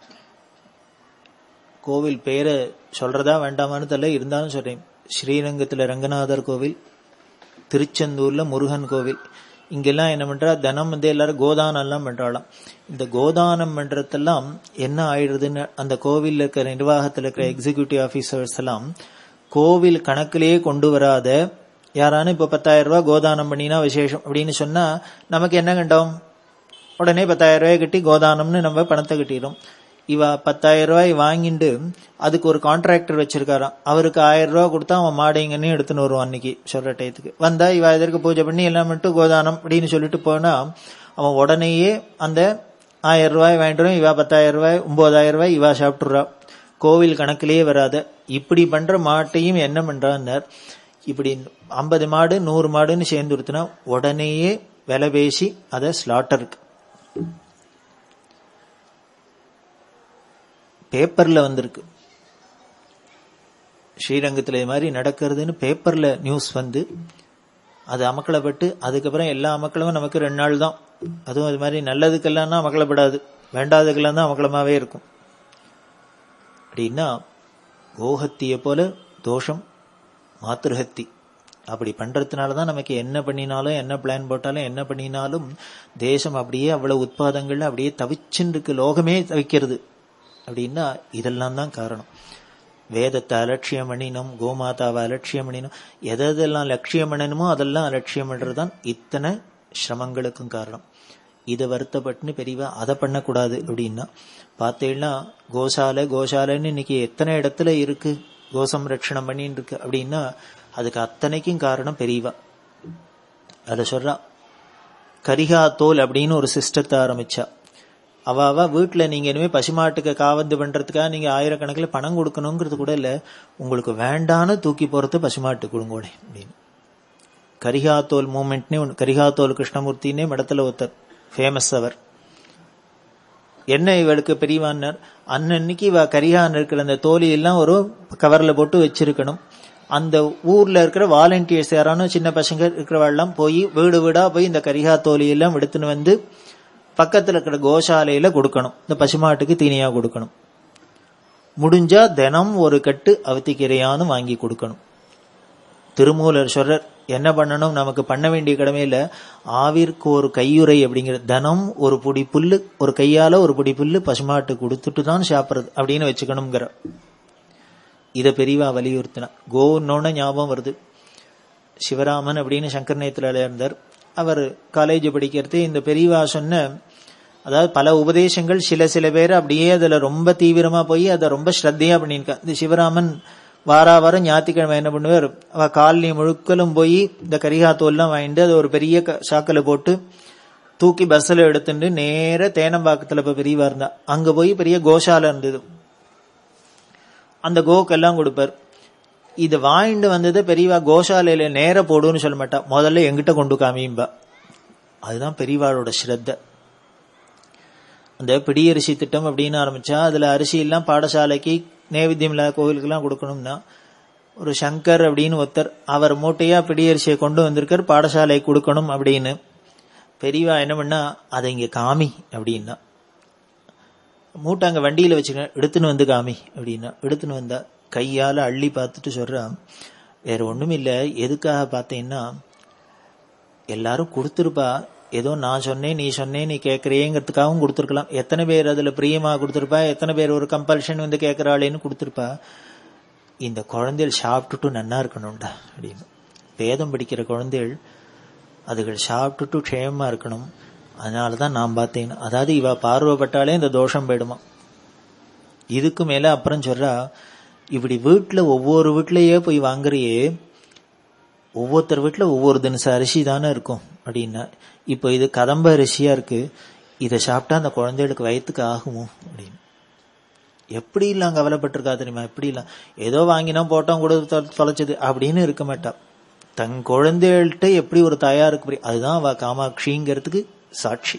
கோவில் பேரை சொல்றதா வேண்டாமான்னு தெரியல, இருந்தாலும் சொல்றேன். ஸ்ரீரங்கத்துல ரங்கநாதர் கோவில், திருச்செந்தூர்ல முருகன் கோவில், இங்கெல்லாம் என்ன பண்றா, தினம் வந்து எல்லாரும் கோதானம் எல்லாம் பண்றாளாம். இந்த கோதானம் பண்றதெல்லாம் என்ன ஆயிடுறதுன்னு, அந்த கோவில்ல இருக்கிற நிர்வாகத்துல இருக்கிற எக்ஸிகியூட்டிவ் ஆபீசர்ஸ் எல்லாம் கோவில் கணக்கிலேயே கொண்டு வராத, யாரானு இப்ப பத்தாயிரம் ரூபாய் கோதானம் பண்ணினா விசேஷம் அப்படின்னு சொன்னா நமக்கு என்ன கண்டோம், உடனே பத்தாயிரம் ரூபாய் கட்டி கோதானம்னு நம்ம பணத்தை கட்டிடும். இவ பத்தாயிரம் ரூபாய் வாங்கிட்டு அதுக்கு ஒரு கான்ட்ராக்டர் வச்சிருக்காராம். அவருக்கு ஆயிரம் ரூபாய் கொடுத்தா அவன் மாடைங்கன்னு எடுத்துன்னு வருவான். அன்னைக்கு சொல்ற டயத்துக்கு வந்தா இவ இதற்கு பூஜை பண்ணி எல்லாம் மட்டும் கோதானம் அப்படின்னு சொல்லிட்டு போனா அவன் உடனேயே அந்த ஆயிரம் ரூபாய் வாங்கிட்டு இவா பத்தாயிரம் ரூபாய் ஒன்பதாயிரம் ரூபாய் இவா சாப்பிட்டுறா. கோவில் கணக்கிலேயே வராத. இப்படி பண்ற மாட்டையும் என்ன பண்றான்னார், இப்படி ஐம்பது மாடு நூறு மாடுன்னு சேர்ந்து கொடுத்தனா உடனேயே விலை பேசி அதை ஸ்லாட்டருக்கு பேப்பர்ல வந்திருக்கு. ஸ்ரீரங்கத்துல இது மாதிரி நடக்கிறதுன்னு பேப்பர்ல நியூஸ் வந்து அது அமக்கலப்பட்டு, அதுக்கப்புறம் எல்லா அமக்களும் நமக்கு ரெண்டு நாள் தான். அதுவும் அது மாதிரி நல்லதுக்கெல்லாம் தான் அமக்கலப்படாது, வேண்டாததுக்கெல்லாம் தான் அமக்கலமாவே இருக்கும். அப்படின்னா கோஹத்திய போல தோஷம் மாத்திருஹத்தி. அப்படி பண்றதுனாலதான் நமக்கு என்ன பண்ணினாலும் என்ன பிளான் போட்டாலும் என்ன பண்ணினாலும் தேசம் அப்படியே அவ்வளவு உட்பாதங்கள்ல அப்படியே தவிச்சுன்னு இருக்கு, லோகமே தவிக்கிறது. அப்படின்னா இதெல்லாம் தான் காரணம். வேதத்தை அலட்சியம் பண்ணினோம், கோமாதாவை அலட்சியம் பண்ணினோம், எதெல்லாம் லட்சியம் பண்ணணுமோ அதெல்லாம் அலட்சியம் பண்றதுதான் இத்தனை சிரமங்களுக்கும் காரணம். இதை வருத்தப்பட்டுன்னு பெரியவா அதை பண்ணக்கூடாது அப்படின்னா பார்த்தேன்னா, கோசாலை கோசாலைன்னு இன்னைக்கு எத்தனை இடத்துல இருக்கு, கோசம்ரட்சணம் பண்ணின்னு இருக்கு. அப்படின்னா அதுக்கு அத்தனைக்கும் காரணம் பெரியவா. அதை சொல்றா, கரிகா தோல் அப்படின்னு ஒரு சிஸ்டத்தை ஆரம்பிச்சா. அவாவா வீட்டுல நீங்க இனிமே பசுமாட்டுக்கு காவந்து பண்றதுக்காக நீங்க ஆயிரக்கணக்கில் பணம் கொடுக்கணுங்கிறது கூட இல்ல, உங்களுக்கு வேண்டான்னு தூக்கி போறது பசுமாட்டு கொடுங்கோடே அப்படின்னு. கரிகாத்தோல் மூமெண்ட்னே ஒன்று, கரிகாத்தோல் கிருஷ்ணமூர்த்தினே மடத்துல ஒருத்தர் ஃபேமஸ். அவர் என்ன இவளுக்கு பெரியவான்னார், அன்னன்னைக்கு இவ கரிகான் இருக்கிற அந்த தோலி எல்லாம் ஒரு கவர்ல போட்டு வச்சிருக்கணும். அந்த ஊர்ல இருக்கிற வாலண்டியர்ஸ் யாரானோ சின்ன பசங்க இருக்கிறவெல்லாம் போய் வீடு வீடா போய் இந்த கரிகா தோலி எல்லாம் எடுத்துன்னு வந்து பக்கத்துல இருக்கிற கோசாலையில கொடுக்கணும், இந்த பசுமாட்டுக்கு தீனியா கொடுக்கணும். முடிஞ்சா தினம் ஒரு கட்டு அவத்திக்கீரையானு வாங்கி கொடுக்கணும். திருமூலர் சொல்றார், என்ன பண்ணணும், நமக்கு பண்ண வேண்டிய கடமையில ஆவிற்கு ஒரு கையுறை அப்படிங்கிற, தினம் ஒரு புடி புல்லு, ஒரு கையால ஒரு புடி புல்லு பசுமாட்டு கொடுத்துட்டு தான் சாப்பிடுறது அப்படின்னு வச்சுக்கணுங்கிற. இத பெரியவா வலியுறுத்தினா. கோன்னொன்னு ஞாபகம் வருது. சிவராமன் அப்படின்னு சங்கர் நேத்திரால இருந்தார். அவர் காலேஜ் படிக்கிறது இந்த பெரியவா சொன்ன, அதாவது பல உபதேசங்கள் சில சில பேர் அப்படியே அதுல ரொம்ப தீவிரமா போய் அதை ரொம்ப ஸ்ரத்தையா பண்ணியிருக்கா. இந்த சிவராமன் வாரா வாரம் ஞாயிற்றுக்கிழமை என்ன பண்ணுவார், அவ காலனி முழுக்கலும் போய் இந்த கரிகா தோல்லாம் வாங்கிட்டு அது ஒரு பெரிய சாக்கில போட்டு தூக்கி பஸ்ல எடுத்துட்டு நேர தேனம்பாக்கத்துல இப்ப பெரியவா இருந்தா அங்க போய் பெரிய கோசாலை இருந்தது, அந்த கோக்கெல்லாம் கொடுப்பார். இது வாங்கிட்டு வந்தது பெரியவா கோசாலையில நேர போடுன்னு சொல்ல மாட்டா, முதல்ல எங்கிட்ட கொண்டு காமியும்பா. அதுதான் பெரியவாளோட ஸ்ரத்த. அந்த பிடியரிசி திட்டம் அப்படின்னு ஆரம்பிச்சா அதுல அரிசி எல்லாம் பாடசாலைக்கு நேவேத்தியம் இல்லாத கோவிலுக்கு எல்லாம் கொடுக்கணும்னா ஒரு சங்கர் அப்படின்னு ஒருத்தர் அவர் மூட்டையா பிடியரிசியை கொண்டு வந்திருக்கார் பாடசாலை கொடுக்கணும் அப்படின்னு. பெரியவா என்ன பண்ணா, அதை இங்க காமி அப்படின்னா, மூட்டை அங்க வண்டியில வச்சுக்க எடுத்துன்னு வந்து காமி அப்படின்னா எடுத்துன்னு வந்தா கையால அள்ளி பார்த்துட்டு சொல்றா, வேற ஒண்ணும் இல்ல, எதுக்காக பார்த்தீங்கன்னா எல்லாரும் கொடுத்துருப்பா, ஏதோ நான் சொன்னேன் நீ சொன்னேன் நீ கேட்கறியேங்கிறதுக்காகவும் கொடுத்துருக்கலாம், எத்தனை பேர் அதுல பிரியமா கொடுத்துருப்பா, எத்தனை பேர் ஒரு கம்பல்ஷன் வந்து கேட்கறாளேன்னு கொடுத்துருப்பா, இந்த குழந்தைகள் சாப்பிட்டுட்டு நன்னா இருக்கணும்டா அப்படின்னு. வேதம் படிக்கிற குழந்தைகள் அதுகள் சாப்பிட்டுட்டு க்ஷேமமா இருக்கணும், அதனாலதான் நான் பார்த்தேன். அதாவது இவ பார்வைப்பட்டாலே இந்த தோஷம் போயிடுமா. இதுக்கு மேல அப்புறம் சொல்றா, இப்படி வீட்டுல ஒவ்வொரு வீட்லயே போய் வாங்குறியே, ஒவ்வொருத்தர் வீட்டுல ஒவ்வொரு தினசு அரிசி தானே இருக்கும் அப்படின்னா, இப்போ இது கதம்ப அரிசியா இருக்கு, இதை சாப்பிட்டா அந்த குழந்தைகளுக்கு வயிற்றுக்கு ஆகுமோ அப்படின்னு. எப்படி இல்லாம் கவலைப்பட்டிருக்கா தெரியுமா, எப்படி இல்லாம் ஏதோ வாங்கினோம் போட்டோம் கூட தொலைச்சது அப்படின்னு இருக்க மாட்டா. தன் குழந்தைகள்கிட்ட எப்படி ஒரு தாயாருக்கு, அதுதான் அவ காமாட்சிங்கிறதுக்கு சாட்சி.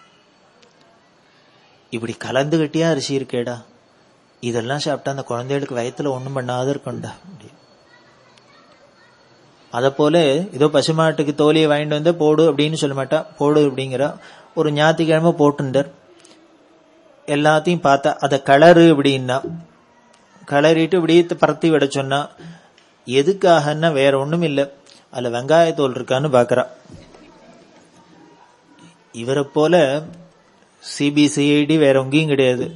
இப்படி கலந்து கட்டியா அரிசி இருக்கேடா, இதெல்லாம் சாப்பிட்டா அந்த குழந்தைகளுக்கு வயத்துல ஒண்ணும் பண்ணாத இருக்கும்டா. அத போல ஏதோ பசுமாட்டுக்கு தோலியை வாங்கிட்டு வந்து போடு அப்படின்னு சொல்ல மாட்டா, போடு அப்படிங்கிற ஒரு ஞாயிற்றுக்கிழமை போட்டுண்டார். எல்லாத்தையும் பார்த்தா அத கலரு அப்படின்னா கலரிட்டு இப்படி பரத்தி விட சொன்னா, எதுக்காகன்னா வேற ஒண்ணும் இல்லை, அதுல வெங்காயத்தோல் இருக்கான்னு பாக்குறா. இவரை போல சிபிசிஐடி வேற எங்கேயும் கிடையாது.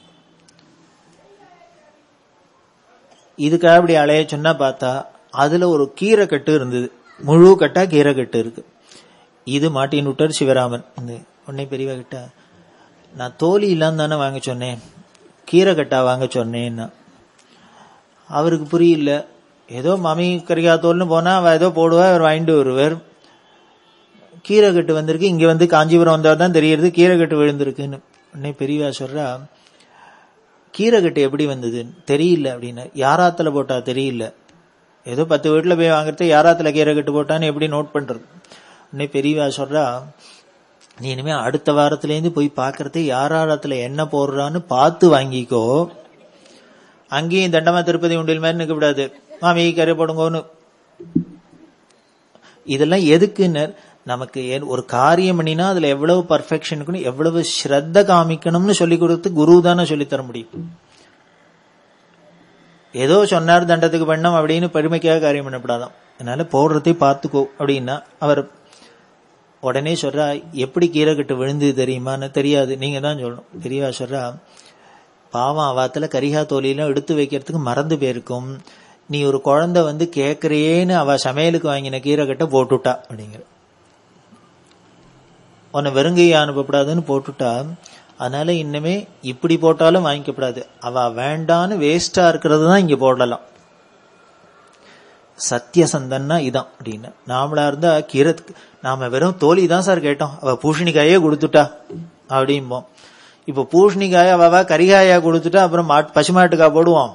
இதுக்காக அப்படி அலைய சொன்னா பார்த்தா அதுல ஒரு கீரை கட்டு இருந்தது, முழு கட்டா கீரை கட்டு இருக்கு. இது மாட்டின் விட்டார் சிவராமன். உன்னை பெரியவா கிட்ட, நான் தோலி இல்லாம தானே வாங்க சொன்னேன், கீரை கட்டா வாங்க சொன்னேன்னா. அவருக்கு புரியல, ஏதோ மாமி கரிகா தோல்னு போனா அவ ஏதோ போடுவா, அவர் வாங்கிட்டு வருவார். கீரை கட்டு வந்திருக்கு, இங்க வந்து காஞ்சிபுரம் வந்தா தான் தெரியறது கீரை கட்டு விழுந்திருக்குன்னு. உடனே பெரியவா சொல்றா, கீரை கட்டு எப்படி வந்தது தெரியல அப்படின்னா. யாராத்துல போட்டா தெரியல, ஏதோ பத்து வீட்டுல போய் வாங்குறது யாராத்துல கீரை கட்டு போட்டான்னு எப்படி நோட் பண்றது. உடனே பெரியவா சொல்றா, நீ இனிமே அடுத்த வாரத்துல இருந்து போய் பாக்குறது யாராரத்துல என்ன போடுறான்னு பார்த்து வாங்கிக்கோ, அங்கேயும் தண்டமா திருப்பதி உண்டியல் மாதிரி நிக்க கூடாது, மாமி கரை போடுங்கன்னு. இதெல்லாம் எதுக்குன்னு, நமக்கு ஒரு காரியம் பண்ணினா அதுல எவ்வளவு பர்ஃபெக்ஷன் இருக்கணும், எவ்வளவு ஸ்ரத்த காமிக்கணும்னு சொல்லி கொடுத்து குரு தானே சொல்லி தர முடியும். ஏதோ சொன்னார் தண்டத்துக்கு பண்ணோம் அப்படின்னு பெருமைக்காக காரியம் பண்ணப்படாதான். அதனால போடுறதை பார்த்துக்கோ அப்படின்னா. அவர் உடனே சொல்றா, எப்படி கீரை கட்டு விழுந்து தெரியுமான்னு. தெரியாது, நீங்க தான் சொல்லணும். பெரியவா சொல்றா, பாவம் அவாத்துல கரிகா தோலியெல்லாம் எடுத்து வைக்கிறதுக்கு மறந்து போயிருக்கும், நீ ஒரு குழந்தை வந்து கேட்கறியேன்னு அவ சமையலுக்கு வாங்கின கீரை கட்டை போட்டுட்டா அப்படிங்கிற. உன்னை வெறுங்கையை அனுப்பப்படாதுன்னு போட்டுட்டா, அதனால இன்னுமே இப்படி போட்டாலும் வாங்கிக்கப்படாது, அவ வேண்டான்னு வேஸ்டா இருக்கிறது தான் இங்க போடலாம். சத்தியசந்தன்னா இதான் அப்படின்னு. நாமளா இருந்தா கீரை நாம வெறும் தோலி தான் சார் கேட்டோம், அவ பூஷணிக்காயே கொடுத்துட்டா அப்படிம்போம். இப்ப பூஷணிக்காய அவ கரிகாயா கொடுத்துட்டா அப்புறம் பசுமாட்டுக்கா போடுவோம்.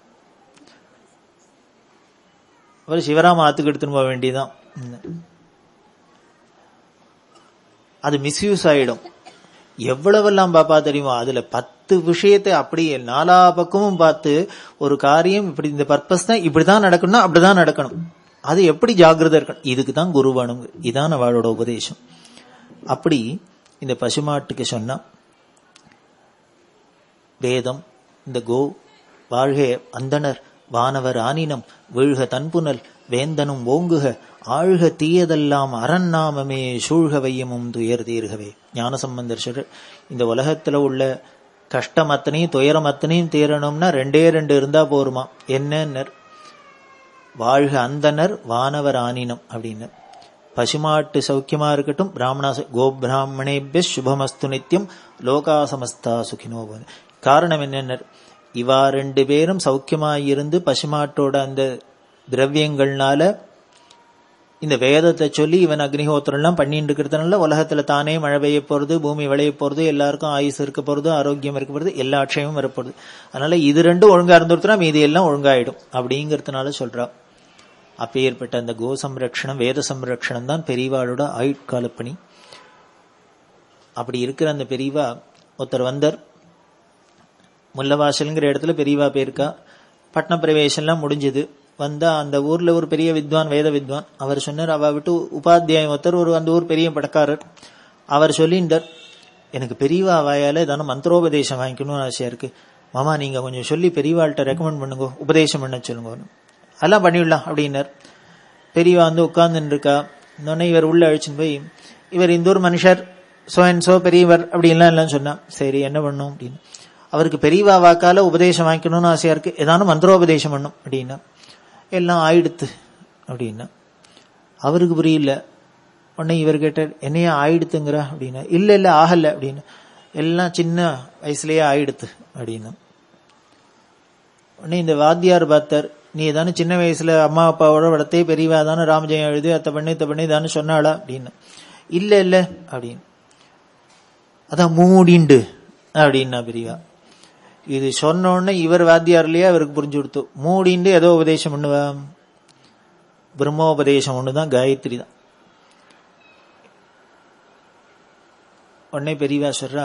அப்புறம் சிவராம ஆத்துக்கு எடுத்துன்னு போக வேண்டியதான். அது மிஸ்யூஸ் ஆயிடும். எவ்வளவெல்லாம் பாப்பா தெரியுமா, அதுல பத்து விஷயத்தை அப்படியே நாலா பக்கமும் பார்த்து ஒரு காரியம் இப்படி இந்த பர்பஸ் தான் இப்படிதான் நடக்கணும் அப்படிதான் நடக்கணும், அது எப்படி ஜாகிரதை இருக்கணும், இதுக்குதான் குரு வேணும். இதான் அவளோட உபதேசம். அப்படி இந்த பசுமாட்டுக்கு சொன்னா, வேதம் இந்த கோ வாழ்க அந்தனர் வானவர் ஆனினம் வீழ்க தன்புனல் வேந்தனும் ஓங்குக ஆழ்க தீயதெல்லாம் அரண்நாமமே சூழ்க வையமும் துயர் தீர்கவே. ஞானசம்பந்தர் சொல்ற, இந்த உலகத்துல உள்ள கஷ்டம் அத்தனையும் துயரம் அத்தனையும் தீரணும்னா ரெண்டே ரெண்டு இருந்தா போருமா. என்ன, வாழ்க அந்தனர் வானவர் ஆனினம் அப்படின்னு. பசுமாட்டு சௌக்கியமா இருக்கட்டும், பிராமணா கோபிராமணேபிய சுபமஸ்து நித்தியம் லோகா சமஸ்தா சுகினோ. காரணம் என்னென்ன, இவா ரெண்டு பேரும் சௌக்கியமாயிருந்து பசுமாட்டோட அந்த திரவியங்கள்னால இந்த வேதத்தை சொல்லி இவன் அக்னிஹோத்திரம் எல்லாம் பண்ணிட்டு இருக்கிறதுனால உலகத்துல தானே மழை பெய்ய போறது, பூமி விளைய போறது, எல்லாருக்கும் ஆயுசு இருக்க போறது, ஆரோக்கியம் இருக்க போறது, எல்லா அட்சயமும் வரப்போகுது. அதனால இது ரெண்டும் ஒழுங்கா இருந்துருத்துனா மீதி எல்லாம் ஒழுங்காயிடும் அப்படிங்கறதுனால சொல்றா. அப்பேற்பட்ட அந்த கோ சம்ரட்சணம், வேத சம்ரட்சணம் தான் பெரியவாளோட ஆயுட்கால பணி. அப்படி இருக்கிற அந்த பெரியவா ஒருத்தர் வந்தார். முல்லவாசல்ங்கிற இடத்துல பெரியவா போயிருக்கா. பட்ன பிரவேசம் எல்லாம் முடிஞ்சது. வந்தா அந்த ஊர்ல ஒரு பெரிய வித்வான், வேத வித்வான், அவர் சொன்னார், அவ விட்டு உபாத்தியாயம் ஒருத்தர், ஒரு அந்த ஊர் பெரிய படக்காரர், அவர் சொல்லிண்டார், எனக்கு பெரியவா வாயால ஏதான மந்திரோபதேசம் வாங்கிக்கணும்னு ஆசையா இருக்கு மாமா, நீங்க கொஞ்சம் சொல்லி பெரியவாள்கிட்ட ரெக்கமெண்ட் பண்ணுங்க, உபதேசம் பண்ண சொல்லுங்க. அதெல்லாம் பண்ணிவிடலாம் அப்படின்னார். பெரியவா வந்து உட்கார்ந்துன்னு இருக்கா. இன்னொன்னு இவர் உள்ள அழிச்சுன்னு போய், இவர் இந்த ஒரு மனுஷர் சோ அண்ட் சோ பெரியவர் அப்படின்லாம் எல்லாம் சொன்னா. சரி என்ன பண்ணும் அப்படின்னு, அவருக்கு பெரியவா வாக்கால உபதேசம் வாங்கிக்கணும்னு ஆசையா இருக்கு, ஏதானும் மந்திரோபதேசம் பண்ணும் அப்படின்னா. எல்லாம் ஆயிடுத்து அப்படின்னா அவருக்கு புரியல. உடனே இவர் கேட்டார், என்னையா ஆயிடுத்துங்கிற அப்படின்னா. இல்ல இல்ல ஆகல அப்படின்னு. எல்லாம் சின்ன வயசுலயே ஆயிடுத்து அப்படின்னா. உடனே இந்த வாத்தியார் பார்த்தார், நீ ஏதானு சின்ன வயசுல அம்மா அப்பாவோட வளர்த்தே பெரியவா தானே ராமஜெயம் எழுதி அத்த பண்ணி இத்த பண்ணி தானே சொன்னாளா அப்படின்னு. இல்ல இல்ல அப்படின்னு. அதான் மூடிண்டு அப்படின்னா பெரியவா. இது சொன்ன உடனே இவர் வாத்தியார்லயே அவருக்கு புரிஞ்சு கொடுத்து, மூடிண்டு ஏதோ உபதேசம் பண்ணுவா, பிரம்மோபதேசம் ஒண்ணுதான், காயத்ரி தான். உடனே பெரியவா சொல்றா,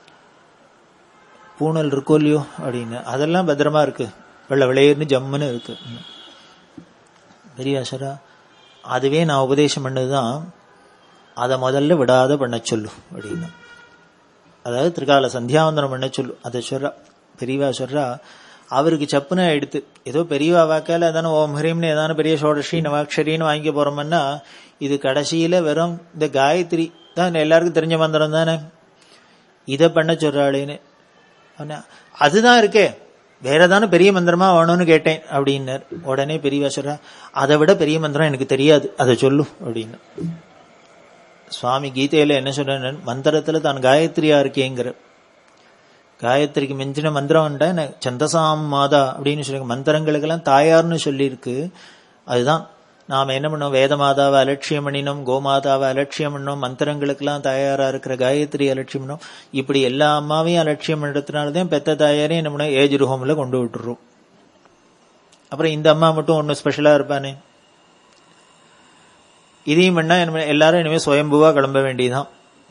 பூனல் இருக்கோ இல்லையோ அப்படின்னு, அதெல்லாம் பத்திரமா இருக்கு, வெள்ள விளையர்னு ஜம்முன்னு இருக்கு. பெரியவா சொல்றா, அதுவே நான் உபதேசம் பண்ணதுதான், அதை முதல்ல விடாத பண்ண சொல்லு அப்படின்னு. அதாவது திருக்கால சந்தியாவந்தனம் பண்ண சொல்லு, அதை சொல்றா. பெரியவா சொல்றா, அவருக்கு சப்புன்னு எடுத்து ஏதோ பெரியவா வாக்கால அதான ஓம் ஹரீம்னு ஏதான பெரிய சோடஸ்ரீ நவாக்ஷரின்னு வாங்கி போறோம்னா, இது கடைசியில வெறும் இந்த காயத்ரி தான் எல்லாருக்கும் தெரிஞ்ச மந்திரம் தானே, இதை பண்ண சொல்றாளேன்னு. அதுதான் இருக்கே, வேற ஏதான பெரிய மந்திரமா வேணும்னு கேட்டேன் அப்படின்னார். உடனே பெரியவா சொல்றா, அதை விட பெரிய மந்திரம் எனக்கு தெரியாது, அதை சொல்லு அப்படின்னு. சுவாமி கீதையில என்ன சொல்ற, மந்திரத்துல தான் காயத்ரியா இருக்கேங்கிற. காயத்ரிக்கு மிஞ்சின மந்திரம் உண்டா என்ன, சந்தசாம் மாதா அப்படின்னு சொல்லி மந்திரங்களுக்கெல்லாம் தாயார்னு சொல்லி இருக்கு. அதுதான் நாம என்ன பண்ணோம், வேத மாதாவை அலட்சியம் பண்ணினோம், கோமாதாவை அலட்சியம் பண்ணோம், மந்திரங்களுக்கெல்லாம் தயாரா இருக்கிற காயத்ரி அலட்சியம் பண்ணோம். இப்படி எல்லா அம்மாவையும் அலட்சியம் பண்றதுனாலதான் பெத்த தாயாரையும் என்ன பண்ணோம், ஏஜ் ஹோம்ல கொண்டு விட்டுறோம். அப்புறம் இந்த அம்மா மட்டும் ஒன்னும் ஸ்பெஷலா இருப்பானே, இதையும் பண்ணா என்ன, எல்லாரும் இனிமே சுயம்புவா கிளம்ப வேண்டியதுதான்.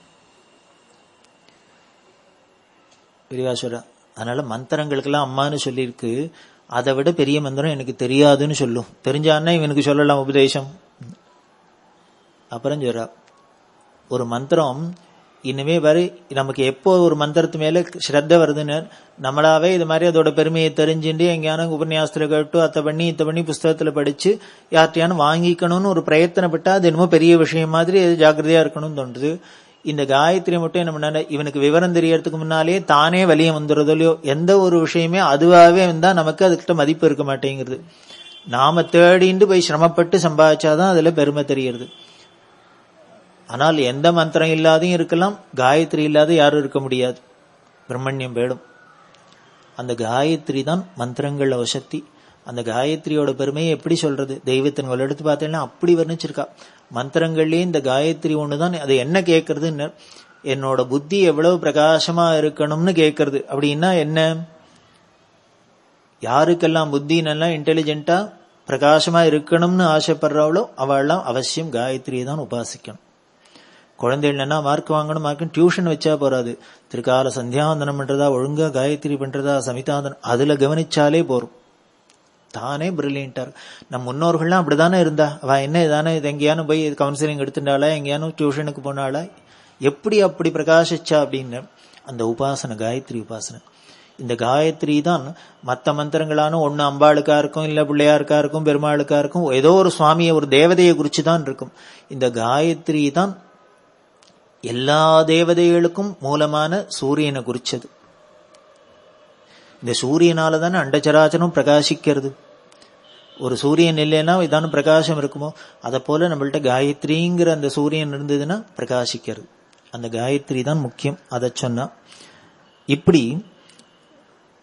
பெரியவாசுரா அதனால மந்திரங்களுக்கெல்லாம் அம்மான்னு சொல்லியிருக்கு, அதை விட பெரிய மந்திரம் எனக்கு தெரியாதுன்னு சொல்லும். தெரிஞ்சான்னா இவனுக்கு சொல்லலாம் உபதேசம். அப்புறம் சொல்றா, ஒரு மந்திரம் இனிமே வரை நமக்கு எப்போ ஒரு மந்திரத்து மேல ஸ்ரத்த வருதுன்னு நம்மளாவே இது மாதிரி அதோட பெருமையை தெரிஞ்சுட்டு எங்கேயான உபன்யாசத்துல கேட்டு அத்தை பண்ணி இத்த பண்ணி புஸ்தகத்துல படிச்சு யார்ட்டையானு வாங்கிக்கணும்னு ஒரு பிரயத்தனப்பட்டா அது என்னமோ பெரிய விஷயம் மாதிரி அது ஜாக்கிரதையா இருக்கணும்னு தோன்றுது. இந்த காயத்ரி மட்டும் என்ன பண்ண, இவனுக்கு விவரம் தெரியறதுக்கு முன்னாலே தானே வலியம் வந்துடுறதோ இல்லையோ, எந்த ஒரு விஷயமே அதுவாகவே வந்தா நமக்கு அதுக்கிட்ட மதிப்பு இருக்க மாட்டேங்கிறது. நாம தேடிண்டு போய் சிரமப்பட்டு சம்பாதிச்சாதான் அதுல பெருமை தெரியறது. ஆனால் எந்த மந்திரம் இல்லாதையும் இருக்கலாம், காயத்ரி இல்லாத யாரும் இருக்க முடியாது, பிரம்மண்யம் வேடும். அந்த காயத்ரி தான் மந்திரங்கள் அவசக்தி. அந்த காயத்ரியோட பெருமையை எப்படி சொல்றது, தெய்வத்தின் ஒரு எடுத்து பார்த்தேன்னா அப்படி வர்ணிச்சிருக்கா. மந்திரங்கள்லயே இந்த காயத்ரி ஒண்ணுதான். அது என்ன கேட்கறதுன்னு, என்னோட புத்தி எவ்வளவு பிரகாசமா இருக்கணும்னு கேட்கறது. அப்படின்னா என்ன, யாருக்கெல்லாம் புத்தி நல்லா இன்டெலிஜென்டா பிரகாசமா இருக்கணும்னு ஆசைப்படுறாவளோ அவள்லாம் அவசியம் காயத்ரியை தான் உபாசிக்கணும். குழந்தைகள்னா மார்க் வாங்கணும், மார்க் டியூஷன் வச்சா போறாது. திருக்கால சந்தியாவந்தனம் பண்றதா, ஒழுங்கா காயத்ரி பண்றதா, சமிதாந்தனம் அதுல கவனிச்சாலே போறோம். தானே பிரில்லியண்டா. நம் முன்னோர்கள்லாம் அப்படித்தானே இருந்தா. அவ என்ன இதானே இது எங்கேயானு போய் கவுன்சிலிங் எடுத்துட்டாளா, எங்கேயானு டியூஷனுக்கு போனாளா, எப்படி அப்படி பிரகாசிச்சா அப்படின்னு அந்த உபாசனை, காயத்ரி உபாசனை. இந்த காயத்ரி தான் மற்ற மந்திரங்களான ஒண்ணு அம்பாளுக்கா இருக்கும், இல்ல பிள்ளையாருக்கா இருக்கும், பெருமாளுக்கா இருக்கும், ஏதோ ஒரு சுவாமியை ஒரு தேவதையை குறிச்சுதான் இருக்கும். இந்த காயத்ரி தான் எல்லா தேவதைகளுக்கும் மூலமான சூரியனை குறிச்சது. இந்த சூரியனாலதானே அண்டச்சராச்சரம் பிரகாசிக்கிறது. ஒரு சூரியன் இல்லைன்னா இதான பிரகாசம் இருக்குமோ, அதை போல நம்மள்ட்ட காயத்ரிங்கிற அந்த சூரியன் இருந்ததுன்னா பிரகாசிக்கிறது. அந்த காயத்ரி தான் முக்கியம். அதை சொன்னா இப்படி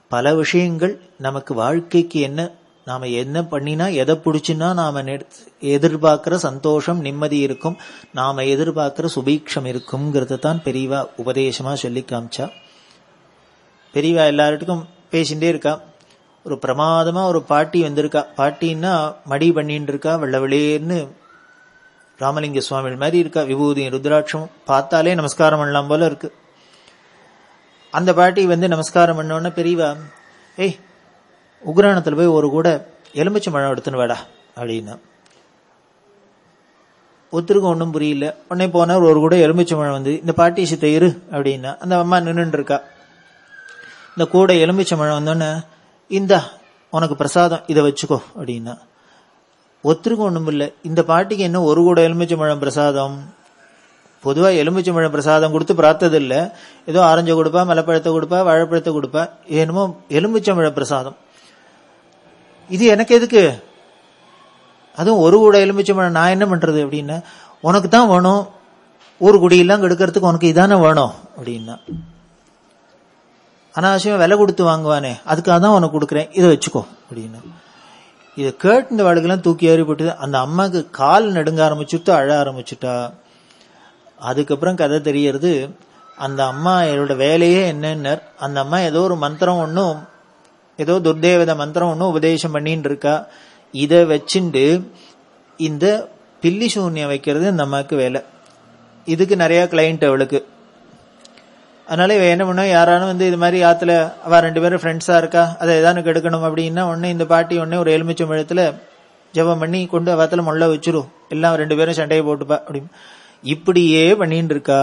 பல விஷயங்கள் நமக்கு வாழ்க்கைக்கு என்ன, நாம என்ன பண்ணினா எதை பிடிச்சுன்னா நாம எதிர்பார்க்கிற சந்தோஷம் நிம்மதி இருக்கும், நாம எதிர்பார்க்கிற சுபீக்ஷம் இருக்கும்ங்கிறத தான் பெரியவா உபதேசமா சொல்லி காமிச்சா. பெரியவா எல்லார்ட்டுக்கும் பேசிகிட்டே இருக்கா. ஒரு பிரமாதமா ஒரு பாட்டி வந்திருக்கா. பாட்டின்னா மடி பண்ணிட்டு இருக்கா, வெள்ள வெளியேன்னு ராமலிங்க சுவாமி மாதிரி இருக்கா. விபூதி ருத்ராட்சம் பார்த்தாலே நமஸ்காரம் பண்ணலாம் போல இருக்கு. அந்த பாட்டி வந்து நமஸ்காரம் பண்ணோன்னா பெரியவா, ஏய் உக்ராணத்துல போய் ஒரு கூட எலுமிச்சை பழம் எடுத்துன்னு வாடா அப்படின்னா. ஒருத்தருக்கும் ஒன்றும் புரியல. உடனே போனார், ஒரு கூட எலுமிச்சை பழம் வந்து இந்த பாட்டி சித்த இரு அப்படின்னா. அந்த அம்மா நின்றுட்டு இருக்கா. இந்த கூட எலுமிச்சை பழம் வந்தோன்னே, இந்தா உனக்கு பிரசாதம், இதை வச்சுக்கோ அப்படின்னா. ஒருத்தருக்கும் ஒன்றும் இல்லை. இந்த பாட்டிக்கு என்ன ஒரு கூட எலுமிச்சை பழம் பிரசாதம்? பொதுவா எலுமிச்சை பழம் பிரசாதம் கொடுத்து பிரார்த்தது இல்லை. ஏதோ ஆரஞ்சு கொடுப்பா, மலைப்பழத்தை கொடுப்பா, வாழைப்பழத்தை கொடுப்பா, என்னமோ எலுமிச்சை பழம் பிரசாதம். இது எனக்கு எதுக்கு? அதுவும் ஒரு கூட எலுமிச்சை பழம் நான் என்ன பண்றது அப்படின்னா. உனக்கு தான் வேணும், ஒரு குடியெல்லாம் கெடுக்கிறதுக்கு உனக்கு இதானே வேணும் அப்படின்னா. அனாவசியமா விலை கொடுத்து வாங்குவானே, அதுக்காக தான் உனக்கு கொடுக்குறேன், இதை வச்சுக்கோ அப்படின்னா. இதை கேட்டு இந்த வாழ்க்கெல்லாம் தூக்கி ஏறிப்பட்டு அந்த அம்மாவுக்கு கால் நடுங்க ஆரம்பிச்சுட்டு அழ ஆரம்பிச்சுட்டா. அதுக்கப்புறம் கதை தெரியறது, அந்த அம்மா என்னோட வேலையே என்னன்னு, அந்த அம்மா ஏதோ ஒரு மந்திரம் ஒன்னும், ஏதோ துர்தேவத மந்திரம் ஒன்னும் உபதேசம் பண்ணிட்டு இருக்கா. இதை வச்சுண்டு இந்த பில்லி சூன்யம் வைக்கிறது இந்த அம்மாவுக்கு வேலை. இதுக்கு நிறைய கிளைண்ட் அவளுக்கு. அதனால இவ என்ன பண்ண, யாரானும் வந்து இது மாதிரி ஆத்துல அவ ரெண்டு பேரும் ஃப்ரெண்ட்ஸா இருக்கா, அதை ஏதானு கெடுக்கணும் அப்படின்னா உடனே இந்த பாட்டி உடனே ஒரு எலுமிச்சை பழத்துல ஜபம் பண்ணி கொண்டு அவத்துல முள்ள வச்சிரும், எல்லாம் ரெண்டு பேரும் சண்டையை போட்டுப்பா அப்படின்னு. இப்படியே பண்ணிட்டு இருக்கா.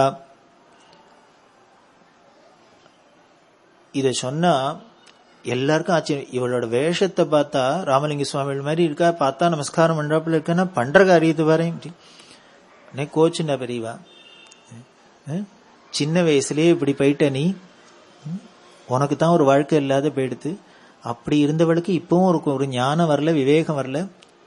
இத சொன்னா எல்லாருக்கும் ஆச்சரியம். இவளோட வேஷத்தை பார்த்தா ராமலிங்க சுவாமி மாதிரி இருக்கா, பார்த்தா நமஸ்காரம் பண்றாப்புல இருக்கா, பண்ற காரியத்தை பாரு. கோச்சுண்டா பெரியவா, சின்ன வயசுலயே இப்படி போயிட்ட நீ, உனக்கு தான் ஒரு வாழ்க்கை இல்லாத போயிடுத்து. அப்படி இருந்தவளுக்கு இப்பவும் ஒரு ஒரு ஞானம் வரல, விவேகம் வரல.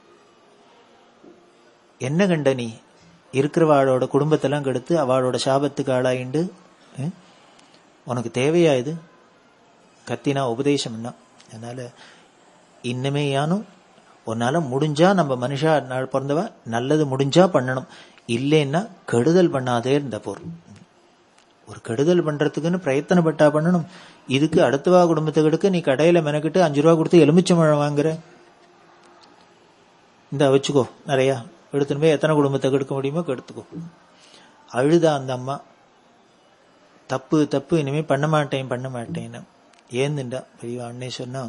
என்ன கண்ட நீ? இருக்கிறவாளோட குடும்பத்தெல்லாம் கெடுத்து அவளோட சாபத்துக்கு ஆளாயிண்டு உனக்கு தேவையா இது? கத்தினா உபதேசம்னா. அதனால இன்னுமே யானும் உன்னால முடிஞ்சா, நம்ம மனுஷா பிறந்தவ நல்லது முடிஞ்சா பண்ணணும், இல்லைன்னா கெடுதல் பண்ணாதே இருந்த போர். ஒரு கெடுதல் பண்றதுக்குன்னு பிரயத்தனப்பட்டா பண்ணணும். இதுக்கு அடுத்தவா குடும்பத்துக்கு எடுக்க நீ கடையில மெனக்கிட்டு அஞ்சு ரூபா கொடுத்து எலுமிச்சம்பழம் வாங்குற, இந்த வச்சுக்கோ, நிறைய எடுத்துன்னு போய் எத்தனை குடும்பத்தை கெடுக்க முடியுமோ கெடுத்துக்கோ. அழுதா அந்த அம்மா. தப்பு தப்பு, இனிமே பண்ண மாட்டேன் பண்ண மாட்டேன்னு ஏந்துண்டா. பெரிய அண்ணே சொன்னா,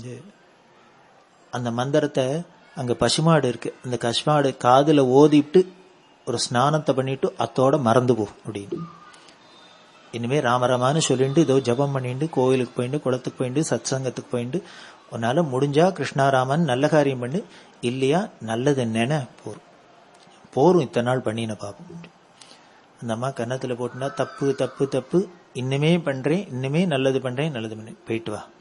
அந்த மந்திரத்தை அங்க பசுமாடு இருக்கு, அந்த பசுமாடு காதுல ஓதிட்டு ஒரு ஸ்நானத்தை பண்ணிட்டு அத்தோட மறந்து போ அப்படின்னு. இனிமே ராமராமான்னு சொல்லிட்டு ஏதோ ஜபம் பண்ணிட்டு கோவிலுக்கு போயிட்டு குளத்துக்கு போயிட்டு சத் சங்கத்துக்கு போயிட்டு உன்னால முடிஞ்சா கிருஷ்ணாராமன் நல்ல காரியம் பண்ணு, இல்லையா நல்லது என்னன்னு போரும் போரும் இத்தனை நாள் பண்ணின பாப்போம். அந்த அம்மா கன்னத்துல போட்டுனா, தப்பு தப்பு தப்பு, இன்னுமே பண்றேன், இன்னுமே நல்லது பண்றேன் நல்லது பண்ணேன், போயிட்டு வா.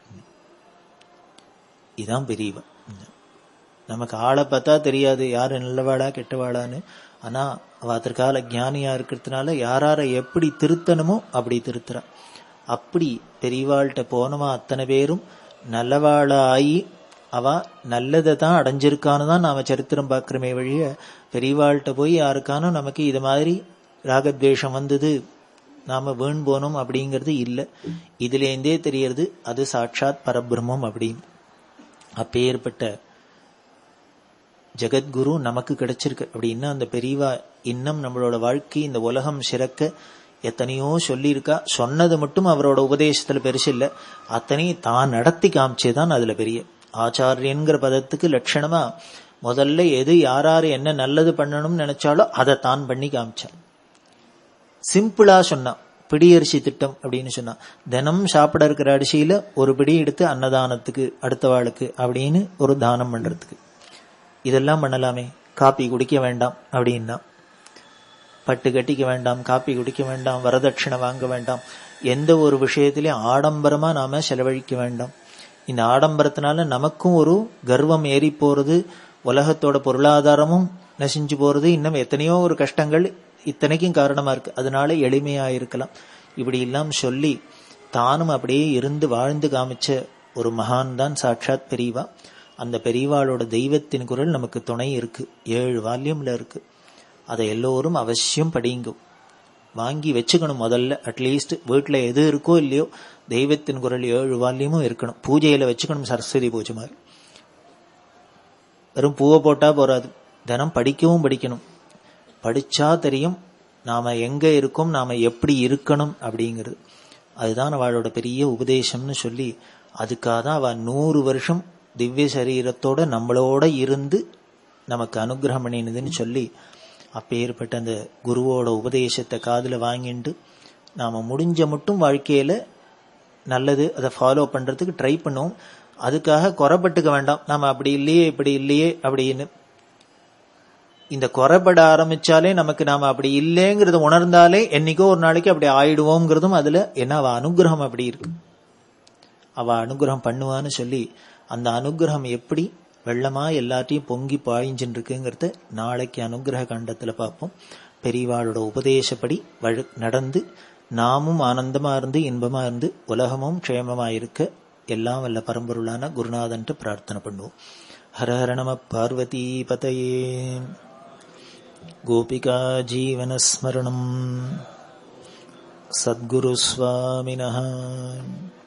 இதான் பெரியவா. நமக்கு ஆளை பார்த்தா தெரியாது யாரு நல்லவாளா கெட்டவாளான்னு. ஆனா அவ அதற்கால ஞானியா இருக்கிறதுனால யாரார எப்படி திருத்தணுமோ அப்படி திருத்துறா. அப்படி பெரியவாள்கிட்ட போனவா அத்தனை பேரும் நல்லவாளாயி அவ நல்லதை தான் அடைஞ்சிருக்கான்னு தான் நாம சரித்திரம் பார்க்கிறோமே வழிய, பெரியவாள்கிட்ட போய் யாருக்கானும் நமக்கு இது மாதிரி ராகத்வேஷம் வந்தது நாம வீண் போனோம் அப்படிங்கிறது இல்லை. இதுல இருந்தே தெரியறது அது சாட்சாத் பரபிரம்மம் அப்படின்னு. அப்பேற்பட்ட ஜெகத்குரு நமக்கு கிடைச்சிருக்கு அப்படின்னா அந்த பெரியவா இன்னும் நம்மளோட வாழ்க்கை இந்த உலகம் சிறக்க எத்தனையோ சொல்லியிருக்கா. சொன்னது மட்டும் அவரோட உபதேசத்துல பெருசு இல்லை, அத்தனையும் தான் நடத்தி காமிச்சேதான் அதுல பெரிய ஆச்சாரியன்கிற பதத்துக்கு லட்சணமா. முதல்ல எது யாராரு என்ன நல்லது பண்ணணும்னு நினைச்சாலோ அதை தான் பண்ணி காமிச்சான். சிம்பிளா சொன்னா, பிடியரிசி திட்டம் அப்படின்னு சொன்னா, தினம் சாப்பிட இருக்கிற அரிசியில ஒரு பிடி எடுத்து அன்னதானத்துக்கு அடுத்த வாளுக்கு அப்படின்னு ஒரு தானம் பண்றதுக்கு. இதெல்லாம் பண்ணலாமே. காப்பி குடிக்க வேண்டாம் அப்படின்னா, பட்டு கட்டிக்க வேண்டாம், காப்பி குடிக்க வேண்டாம், வரதட்சணை வாங்க வேண்டாம், எந்த ஒரு விஷயத்திலையும் ஆடம்பரமா நாம செலவழிக்க வேண்டாம். இந்த ஆடம்பரத்தினால நமக்கும் ஒரு கர்வம் ஏறி போறது, உலகத்தோட பொருளாதாரமும் நசிஞ்சு போறது, இன்னும் எத்தனையோ ஒரு கஷ்டங்கள் இத்தனைக்கும் காரணமா இருக்கு. அதனால எளிமையா இருக்கலாம். இப்படி எல்லாம் சொல்லி தானும் அப்படியே இருந்து வாழ்ந்து காமிச்ச ஒரு மகான் தான் சாட்சாத் பெரியவா. அந்த பெரியவாளோட தெய்வத்தின் குரல் நமக்கு துணை இருக்கு. ஏழு வால்யூம்ல இருக்கு. அதை எல்லோரும் அவசியம் படிங்க. வாங்கி வச்சுக்கணும். முதல்ல அட்லீஸ்ட் வீட்டுல எது இருக்கோ இல்லையோ தெய்வத்தின் குரல் ஏழு வால்யூமும் இருக்கணும். பூஜையில வச்சுக்கணும். சரஸ்வதி பூஜை மாதிரி. வெறும் பூவை போட்டா போறாது, தினம் படிக்கவும் படிக்கணும். படிச்சா தெரியும் நாம எங்க இருக்கோம், நாம எப்படி இருக்கணும் அப்படிங்கிறது. அதுதான் அவளோட பெரிய உபதேசம்னு சொல்லி, அதுக்காக தான் அவ நூறு வருஷம் திவ்ய சரீரத்தோட நம்மளோட இருந்து நமக்கு அனுகிரகம் பண்ணினதுன்னு சொல்லி, அப்பேற்பட்ட அந்த குருவோட உபதேசத்தை காதுல வாங்கிட்டு நாம முடிஞ்ச மட்டும் வாழ்க்கையில நல்லது அதை ஃபாலோ பண்றதுக்கு ட்ரை பண்ணுவோம். அதுக்காக குறைப்பட்டுக்க வேண்டாம். நாம அப்படி இல்லையே இப்படி இல்லையே அப்படின்னு. இந்த குறைபட ஆரம்பிச்சாலே நமக்கு நாம அப்படி இல்லைங்கிறத உணர்ந்தாலே என்னைக்கோ ஒரு நாளைக்கு அப்படி ஆயிடுவோங்கிறதும் அதுல என்ன அவ அனுகிரகம் அப்படி இருக்கு. அவ அனுகிரகம் பண்ணுவான்னு சொல்லி, அந்த அனுகிரகம் எப்படி வெள்ளமா எல்லாத்தையும் பொங்கி பாய்ஞ்சின்னு இருக்குங்கிறத நாளைக்கு அனுகிரக கண்டத்துல பார்ப்போம். பெரியவாளோட உபதேசப்படி வழு நடந்து நாமும் ஆனந்தமா இருந்து இன்பமா இருந்து உலகமும் க்ஷேமமா இருக்க எல்லாம் வல்ல பரம்பொருளான குருநாதன்ட்டு பிரார்த்தனை பண்ணுவோம். ஹர ஹர நம பார்வதி பதயே. கோபிகா ஜீவனஸ்மரணம். சத்குரு சுவாமினஹ.